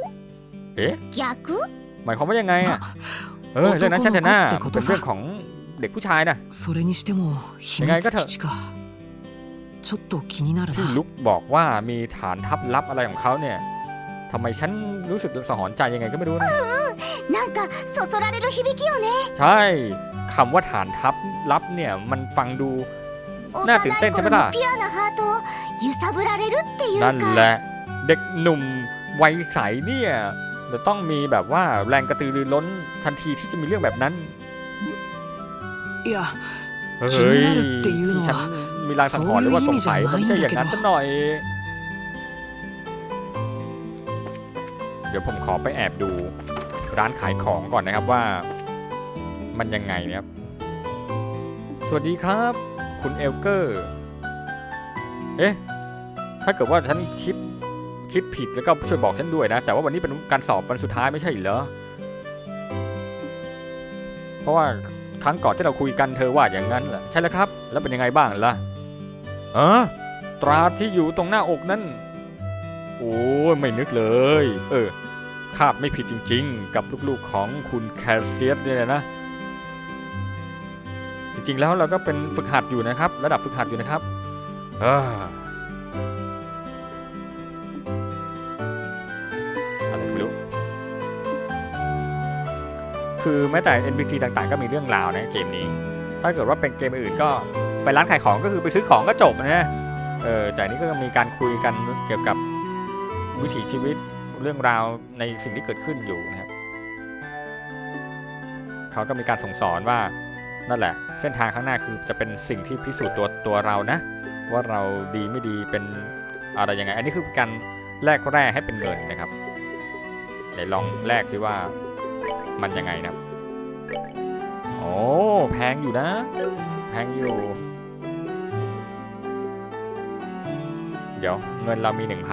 หมายความว่ายังไงอ่ะเรื่องนั้นฉันจะหน้ามันเป็นเรื่องของเด็กผู้ชายนะยังไงก็เถอะที่ลุกบอกว่ามีฐานทัพลับอะไรของเขาเนี่ยทำไมฉันรู้สึกสะหรณ์ใจยังไงก็ไม่รู้นะใช่คำว่าฐานทัพลับเนี่ยมันฟังดูน่าตื่นเต้นใช่ไหมล่ะนั่นแหละเด็กหนุ่มวัยใสเนี่ยจะต้องมีแบบว่าแรงกระตือรือร้นทันทีที่จะมีเรื่องแบบนั้นเฮ้ยที่ฉันมีลางสังหรณ์หรือว่าสงสัยมันไม่ใช่อย่างนั้นซะหน่อยเดี๋ยวผมขอไปแอบดูร้านขายของก่อนนะครับว่ามันยังไงเนี่ยครับสวัสดีครับคุณเอลเกอร์ถ้าเกิดว่าฉันคิดผิดแล้วก็ช่วยบอกฉันด้วยนะแต่ว่าวันนี้เป็นการสอบวันสุดท้ายไม่ใช่เหรอเพราะว่าครั้งก่อนที่เราคุยกันเธอว่าอย่างนั้นแหละใช่แล้วครับแล้วเป็นยังไงบ้างล่ะตราที่อยู่ตรงหน้าอกนั้นโอ้ไม่นึกเลยคาดไม่ผิดจริงๆกับลูกๆของคุณแคสเซียสเนี่ยนะจริงๆแล้วเราก็เป็นฝึกหัดอยู่นะครับระดับฝึกหัดอยู่นะครับอะไรไม่รู้คือแม้แต่ NPC ต่างๆก็มีเรื่องราวนะเกมนี้ถ้าเกิดว่าเป็นเกมอื่นก็ไปร้านขายของก็คือไปซื้อของก็จบนะจากนี้ก็มีการคุยกันเกี่ยวกับวิถีชีวิตเรื่องราวในสิ่งที่เกิดขึ้นอยู่นะครับเขาก็มีการส่งสอนว่านั่นแหละเส้นทางข้างหน้าคือจะเป็นสิ่งที่พิสูจน์ตัวเรานะว่าเราดีไม่ดีเป็นอะไรยังไงอันนี้คือการแลกแร่ให้เป็นเงินนะครับเดี๋ยวลองแลกสิว่ามันยังไงนะโอ้แพงอยู่นะแพงอยู่เดี๋ยวเงินเรามี 1,000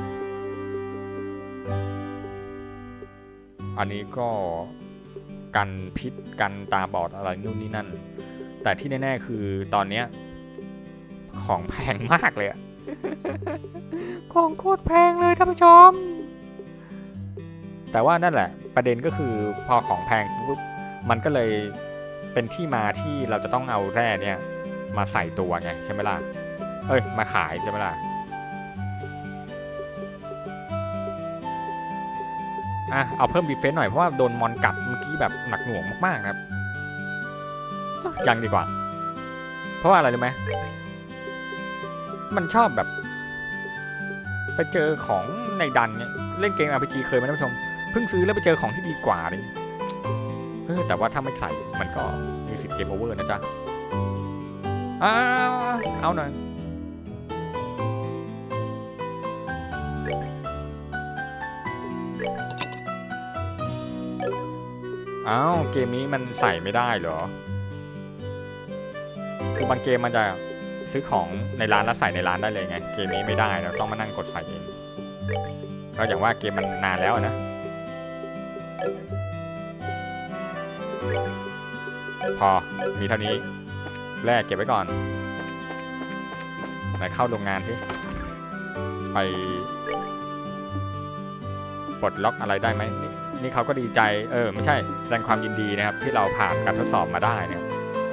อันนี้ก็กันพิษกันตาบอดอะไรนู่นนี่นั่นแต่ที่แน่ๆคือตอนนี้ของแพงมากเลยอะ ของโคตรแพงเลยท่านผู้ชมแต่ว่านั่นแหละประเด็นก็คือพอของแพงปุ๊บมันก็เลยเป็นที่มาที่เราจะต้องเอาแร่เนี่ยมาใส่ตัวไงใช่ไหมล่ะมาขายใช่ไหมล่ะเอาเพิ่มดีเฟนส์หน่อยเพราะว่าโดนมอนกัดเมื่อกี้แบบหนักหน่วงมากๆนะครับยังดีกว่าเพราะว่าอะไรรู้ไหมมันชอบแบบไปเจอของในดันเนี่ยเล่นเกม RPG เคยไหมท่านผู้ชมเพิ่งซื้อแล้วไปเจอของที่ดีกว่าเลยแต่ว่าถ้าไม่ใส่มันก็มีสิทธิ์เกมโอเวอร์นะจ๊ะเอาหน่อยเกมนี้มันใส่ไม่ได้เหรอคือบางเกมมันจะซื้อของในร้านแล้วใส่ในร้านได้เลยไงเกมนี้ไม่ได้เราต้องมานั่งกดใส่เองก็อย่างว่าเกมมันนานแล้วนะพอมีเท่านี้แรกเก็บไว้ก่อนไปเข้าโรงงานที่ไปปลดล็อกอะไรได้ไหมนี่เขาก็ดีใจไม่ใช่แสดงความยินดีนะครับที่เราผ่านการทดสอบมาได้นะครับ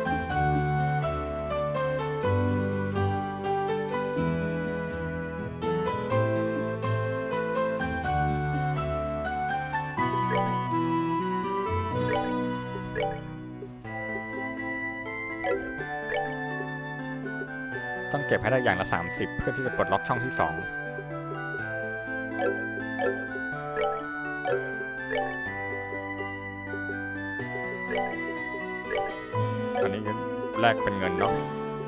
ต้องเก็บให้ได้อย่างละ30เพื่อที่จะปลดล็อกช่องที่2อันนี้แลกเป็นเงินเนาะ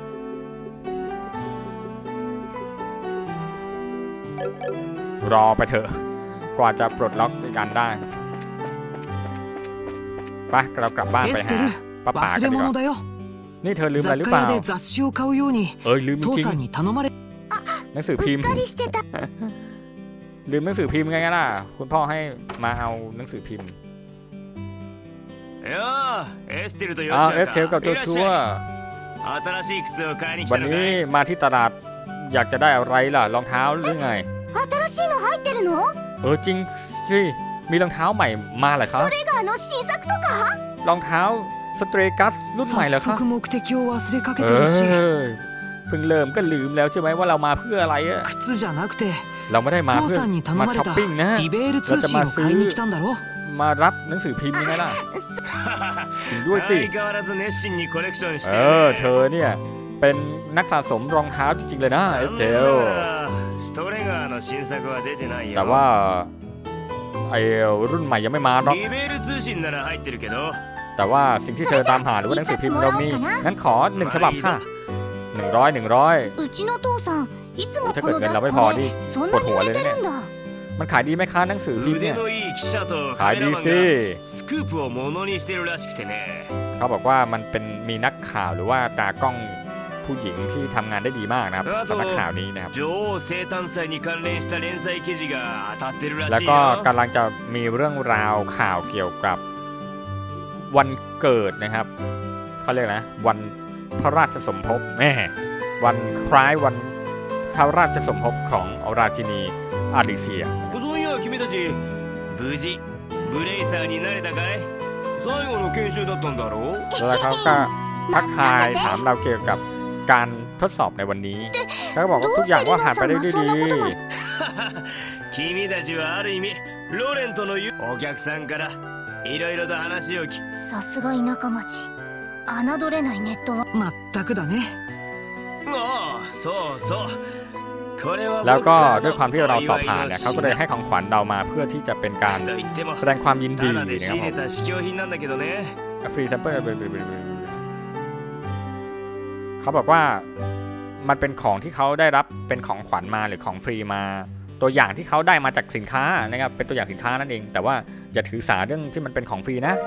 รอไปเถอะกว่าจะปลดล็อกในการได้ไปเรากลับบ้านไปหาป้าป๋ากันดีกว่านี่เธอลืมอะไรหรือเปล่าลืมจริงหนังสือพิมพ์ลืมหนังสือพิมพ์ไงล่ะคุณพ่อให้มาเอาหนังสือพิมพ์เอสเทลกับโจชัววันนี้มาที่ตลาดอยากจะได้อะไรล่ะรองเท้าหรือไงจริงสิมีรองเท้าใหม่มาเหรอครับรองเท้าสเตรกัสรุ่นใหม่เหรอครับเพิ่งเริ่มก็ลืมแล้วใช่ไหมว่าเรามาเพื่ออะไรอะเราไม่ได้มาเพื่อมาช้อปปิ้งนะเราจะมาซื้อมารับหนังสือพิมพ์ไงล่ะจริงด้วยสิเธอเนี่ยเป็นนักสะสมรองเท้าจริงๆเลยนะเอสเทลแต่ว่าไอ้รุ่นใหม่ยังไม่มาหรอกแต่ว่าสิ่งที่เธอตามหาหรือว่าหนังสือพิมพ์เรามีงั้นขอ1ฉบับค่ะ100ถ้าเกิดเงินเราไม่พอนี่ปวดหัวเลยเนี่ยมันขายดีไหมคะหนังสือพิมพ์เนี่ยขายดีสิเขาบอกว่ามันเป็นมีนักข่าวหรือว่าตากล้องผู้หญิงที่ทำงานได้ดีมากนะครับสำนักข่าวนี้นะครับแล้วก็กำลังจะมีเรื่องราวข่าวเกี่ยวกับวันเกิดนะครับเขาเรียกนะวันพระราชสมภพวันคล้ายวันพระราชสมภพของราชินีอาริเซียแล้วเขาก็ทักทายถามเราเกี่ยวกับการทดสอบในวันนี้เขาก็บอกว่าทุกอย่างว่าผ่านไปได้ด้วยดีさすが田舎町侮れないネットはまったくだねแล้วก็ด้วยความที่เราสอบผ่านเนี่ยเขาก็เลยให้ของขวัญเรามาเพื่อที่จะเป็นการแสดงความยินดีนะครับผมฟรีแซมเปิลเขาบอกว่ามันเป็นของที่เขาได้รับเป็นของขวัญมาหรือของฟรีมาตัวอย่างที่เขาได้มาจากสินค้านะครับเป็นตัวอย่างสินค้านั่นเองแต่ว่าอย่าถือสาเรื่องที่มันเป็นของฟรีนะ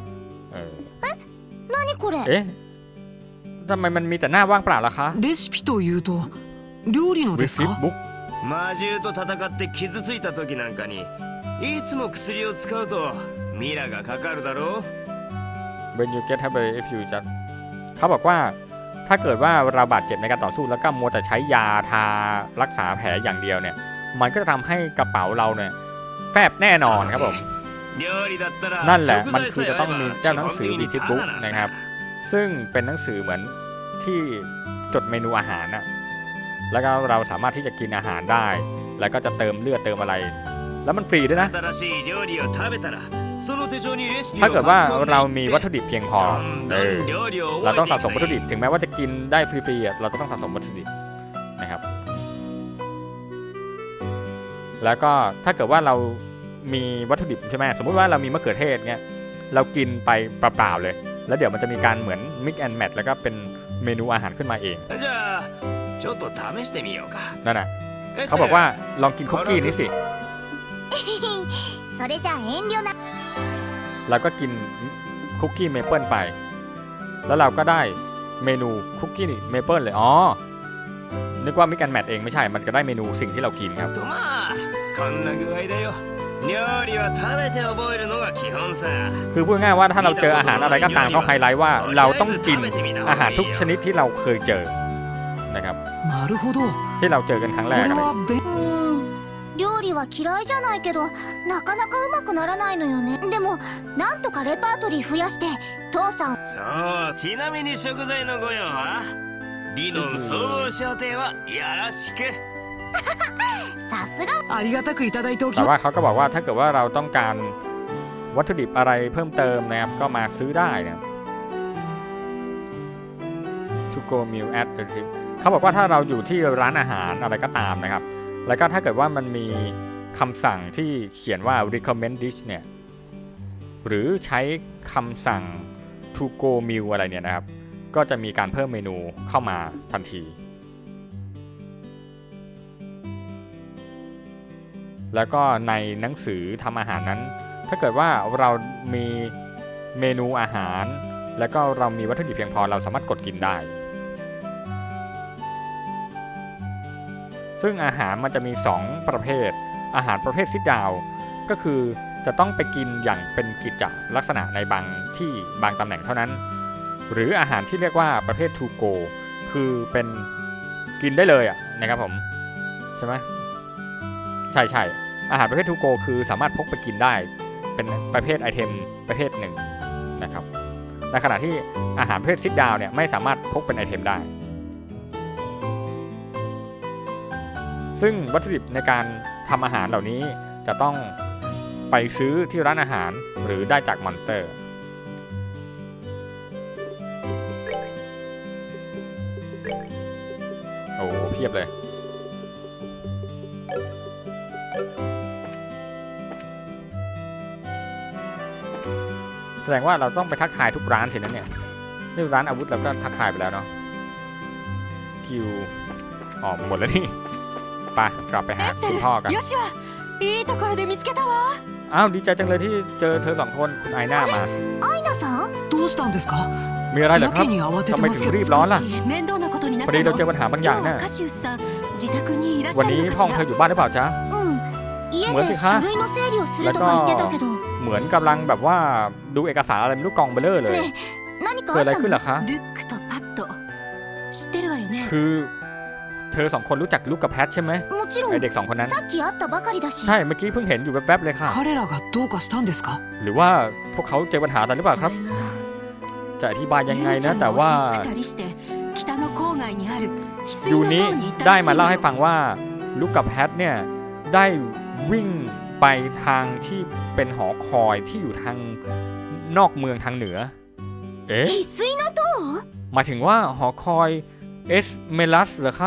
ทำไมมันมีแต่หน้าว่างเปล่าล่ะคะレシピというと料理のですか魔獣と戦って傷ついた時なんかにいつも薬を使うとミラがかかるだろう When you get help if you just เขาบอกว่าถ้าเกิดว่าเราบาดเจ็บในการต่อสู้แล้วก็มัวแต่ใช้ยาทารักษาแผลอย่างเดียวเนี่ยมันก็จะทำให้กระเป๋าเราเนี่ยแฟบแน่นอนครับผมนั่นแหละมันคือจะต้องมีเจ้าหนังสือบีทิบุ๊กนะครับซึ่งเป็นหนังสือเหมือนที่จดเมนูอาหารนะแล้วก็เราสามารถที่จะกินอาหารได้แล้วก็จะเติมเลือดเติมอะไรแล้วมันฟรีด้วยนะถ้าเกิดว่าเรามีวัตถุดิบเพียงพอเราต้องสะสมวัตถุดิบถึงแม้ว่าจะกินได้ฟรีๆเราต้องสะสมวัตถุดิบนะครับแล้วก็ถ้าเกิดว่าเรามีวัตถุดิบใช่ไหมสมมุติว่าเรามีมะเขือเทศเงี้ยเรากินไปเปล่าๆเลยแล้วเดี๋ยวมันจะมีการเหมือน mix and match แล้วก็เป็นเมนูอาหารขึ้นมาเองนั่นน่ะเขาบอกว่าลองกินคุกกี้นี้สิเราก็กินคุกกี้เมเปิลไปแล้วเราก็ได้เมนูคุกกี้เมเปิลเลยอ๋อนึกว่ามิกแอนแมทเองไม่ใช่มันจะได้เมนูสิ่งที่เรากินครับとまあこんな具合だよ料理は食べて覚えるのが基本さคือพูดง่ายว่าถ้าเราเจออาหารอะไรก็ตามเขาไฮไลท์ว่าเราต้องกินอาหารทุกชนิดที่เราเคยเจอนะครับที่เราเจอกันครั้งแรกอะไร料理は嫌いじゃないけどなかなかうまくならないのよねでもなんとかレパートリー増やして父さんそうちなみに食材のご用はリノン総合商店はよろしくさすがありがたくいただいておきแต่ว่าเขาก็บอกว่าถ้าเกิดว่าเราต้องการวัตถุดิบอะไรเพิ่มเติมนะครับก็มาซื้อได้นะ To go meal at the tip เขาบอกว่าถ้าเราอยู่ที่ร้านอาหารอะไรก็ตามนะครับแล้วก็ถ้าเกิดว่ามันมีคำสั่งที่เขียนว่า recommend dish เนี่ยหรือใช้คำสั่ง to go meal อะไรเนี่ยนะครับก็จะมีการเพิ่มเมนูเข้ามาทันทีแล้วก็ในหนังสือทำอาหารนั้นถ้าเกิดว่าเรามีเมนูอาหารแล้วก็เรามีวัตถุดิบเพียงพอเราสามารถกดกินได้ซึ่งอาหารมันจะมี2ประเภทอาหารประเภทซิทดาวก็คือจะต้องไปกินอย่างเป็นกิจลักษณะในบางที่บางตำแหน่งเท่านั้นหรืออาหารที่เรียกว่าประเภท to go คือเป็นกินได้เลยนะครับผมใช่ไหมใช่อาหารประเภท to go คือสามารถพกไปกินได้เป็นประเภทไอเทมประเภทหนึ่งนะครับในขณะที่อาหารประเภทซิทดาวเนี่ยไม่สามารถพกเป็นไอเทมได้ซึ่งวัตถุดิบในการทำอาหารเหล่านี้จะต้องไปซื้อที่ร้านอาหารหรือได้จากมอนสเตอร์โอ้เพียบเลยแสดงว่าเราต้องไปทักทายทุกร้านสินะเนี่ยนี่ร้านอาวุธเราก็ทักทายไปแล้วเนาะคิวหมดแล้วนี่ไปกลับไปหาคุณพ่อกันอ้าวดีใจจังเลยที่เจอเธอ2คนคุณไอน่ามามีอะไรเหรอครับทำไมถึงรีบร้อนล่ะพอดีเราเจอปัญหาบางอย่างนะวันนี้พ่อเธออยู่บ้านหรือเปล่าจ๊ะเหมือนสิคะแล้วก็เหมือนกำลังแบบว่าดูเอกสารอะไรไม่รู้กองเบลเลอร์เลยเกิดอะไรขึ้นเหรอคะคือเธอ2คนรู้จักลูกกับแพทใช่ไหมไอเด็ก2คนนั้นใช่เมื่อกี้เพิ่งเห็นอยู่แวบๆเลยค่ะหรือว่าพวกเขาเจอปัญหาอะไรหรือเปล่าครับจะอธิบายยังไงนะแต่ว่ายูนี้ได้มาเล่าให้ฟังว่าลูกกับแพทเนี่ยได้วิ่งไปทางที่เป็นหอคอยที่อยู่ทางนอกเมืองทางเหนือหมายถึงว่าหอคอยเอสเมลัสเหรอคะ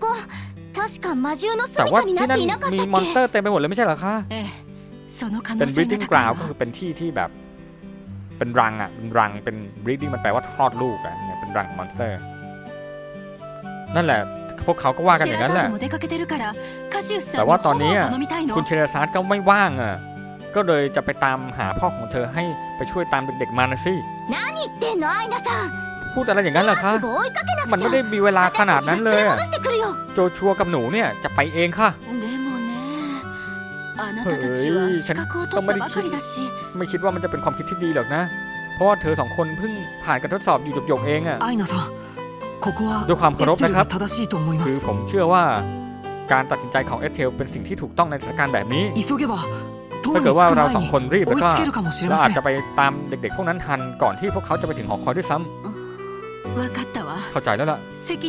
แต่ว่าที่นั่นมีมอนสเตอร์เต็มไปหมดเลยไม่ใช่เหรอคะเป็น breeding ground ก็คือเป็นที่ที่แบบเป็นรังเป็นรังเป็น breeding มันแปลว่าคลอดลูกเนี่ยเป็นรังมอนสเตอร์นั่นแหละพวกเขาก็ว่ากันอย่างนั้นแหละแต่ว่าตอนนี้คุณเชเรซาร์ก็ไม่ว่างก็เลยจะไปตามหาพ่อของเธอให้ไปช่วยตามเด็กๆมานะสิพูดอะไรอย่างนั้นเหรอคะมันไม่ได้มีเวลาขนาดนั้นเลยโจชัวกับหนูเนี่ยจะไปเองค่ะเฮ้ยฉันก็ไม่คิดว่ามันจะเป็นความคิดที่ดีหรอกนะเพราะว่าเธอ2คนเพิ่งผ่านการทดสอบอยู่หยกๆเองด้วยความเคารพนะครับคือผมเชื่อว่าการตัดสินใจของเอสเทลเป็นสิ่งที่ถูกต้องในสถานการณ์แบบนี้ถ้าเกิดว่าเรา2คนรีบแล้วก็เราอาจจะไปตามเด็กๆพวกนั้นทันก่อนที่พวกเขาจะไปถึงหอคอยด้วยซ้ำเข้าใจแล้วล่ะ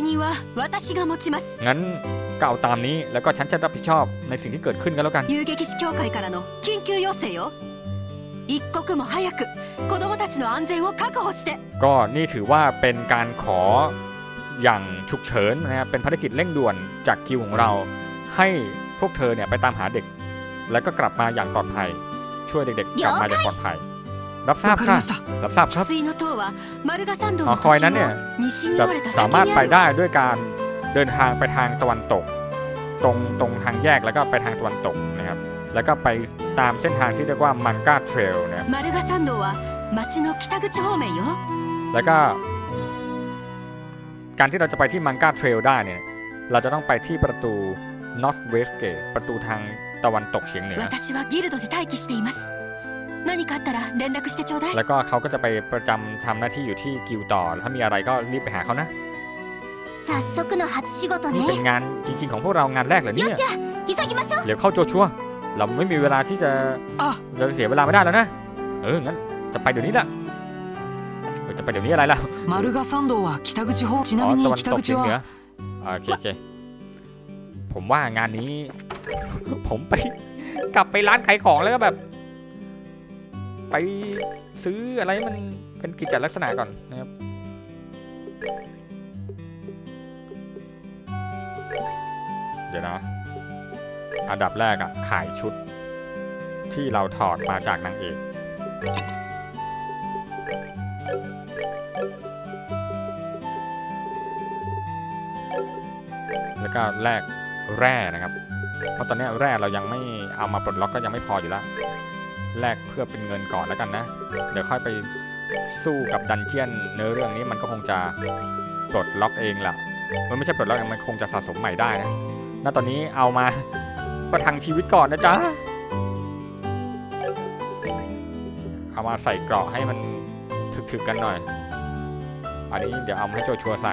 งั้นก็เอาตามนี้แล้วก็ฉันจะรับผิดชอบในสิ่งที่เกิดขึ้นกันแล้วกันก็นี่ถือว่าเป็นการขออย่างฉุกเฉินนะครับเป็นภารกิจเร่งด่วนจากกิลของเราให้พวกเธอเนี่ยไปตามหาเด็กแล้วก็กลับมาอย่างปลอดภัยช่วยเด็กๆกลับมาอย่างปลอดภัยรับทราบค่ะรับทราบครับหอคอยนั้นเนี่ยสามารถไปได้ด้วยการเดินทางไปทางตะวันตกตรงทางแยกแล้วก็ไปทางตะวันตกนะครับแล้วก็ไปตามเส้นทางที่เรียกว่ามังกาเทรลนะแล้วก็การที่เราจะไปที่มังกาเทรลได้เนี่ยเราจะต้องไปที่ประตู North West Gate ประตูทางตะวันตกเฉียงเหนือแล้วก็เขาก็จะไปประจำทำหน้าที่อยู่ที่กิลต่อถ้ามีอะไรก็รีบไปหาเขานะนี่เป็นงานจริงๆของพวกเรางานแรกเหรอเนี่ยเดี๋ยวเข้าโจชัวเราไม่มีเวลาที่จะเสียเวลาไม่ได้แล้วนะงั้นจะไปเดี๋ยวนี้แหละจะไปเดี๋ยวนี้อะไรล่ะマルガ山道は北口方ちなみに北口はโอเคผมว่างานนี้ผมไปกลับไปร้านขายของแล้วก็แบบไปซื้ออะไรมันเป็นกิจลักษณะก่อนนะครับเดี๋ยวนะอันดับแรกอะขายชุดที่เราถอดมาจากนางเอกแล้วก็แลกแร่นะครับเพราะตอนนี้แร่เรายังไม่เอามาปลดล็อกก็ยังไม่พออยู่แล้วแลกเพื่อเป็นเงินก่อนแล้วกันนะเดี๋ยวค่อยไปสู้กับดันเจียนเนื้อเรื่องนี้มันก็คงจะปลดล็อกเองล่ะมันไม่ใช่ปลดล็อกมันคงจะสะสมใหม่ได้นะณตอนนี้เอามาประทังชีวิตก่อนนะจ๊ะเอามาใส่เกราะให้มันถึกๆกันหน่อยอันนี้เดี๋ยวเอาให้โจชัวใส่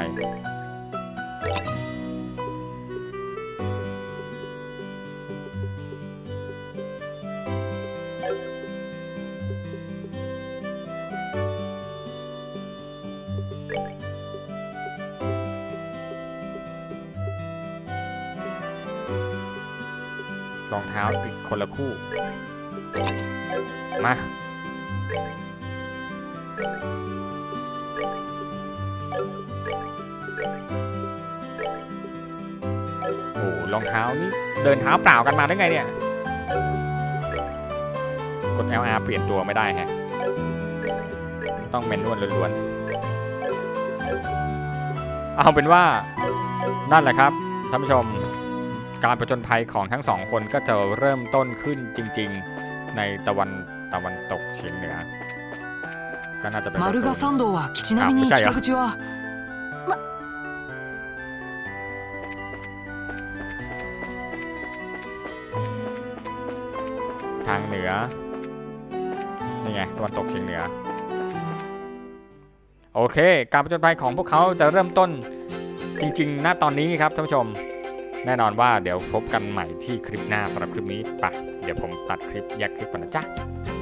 รองเท้าอีกคนละคู่มาโอ้รองเท้านี่เดินเท้าเปล่ากันมาได้ไงเนี่ยกด LR เปลี่ยนตัวไม่ได้ฮะต้องแมนนวลล้วนๆเอาเป็นว่านั่นแหละครับท่านผู้ชมการผจญภัยของทั้งสองคนก็จะเริ่มต้นขึ้นจริงๆในตะวันตกเฉียงเหนือก็น่าจะเป็นไม่ใช่เหรอทางเหนือนี่ไงตะวันตกเฉียงเหนือโอเคการผจญภัยของพวกเขาจะเริ่มต้นจริงๆณตอนนี้ครับท่านผู้ชมแน่นอนว่าเดี๋ยวพบกันใหม่ที่คลิปหน้าสำหรับคลิปนี้ปะเดี๋ยวผมตัดคลิปแยกคลิปก่อนนะจ๊ะ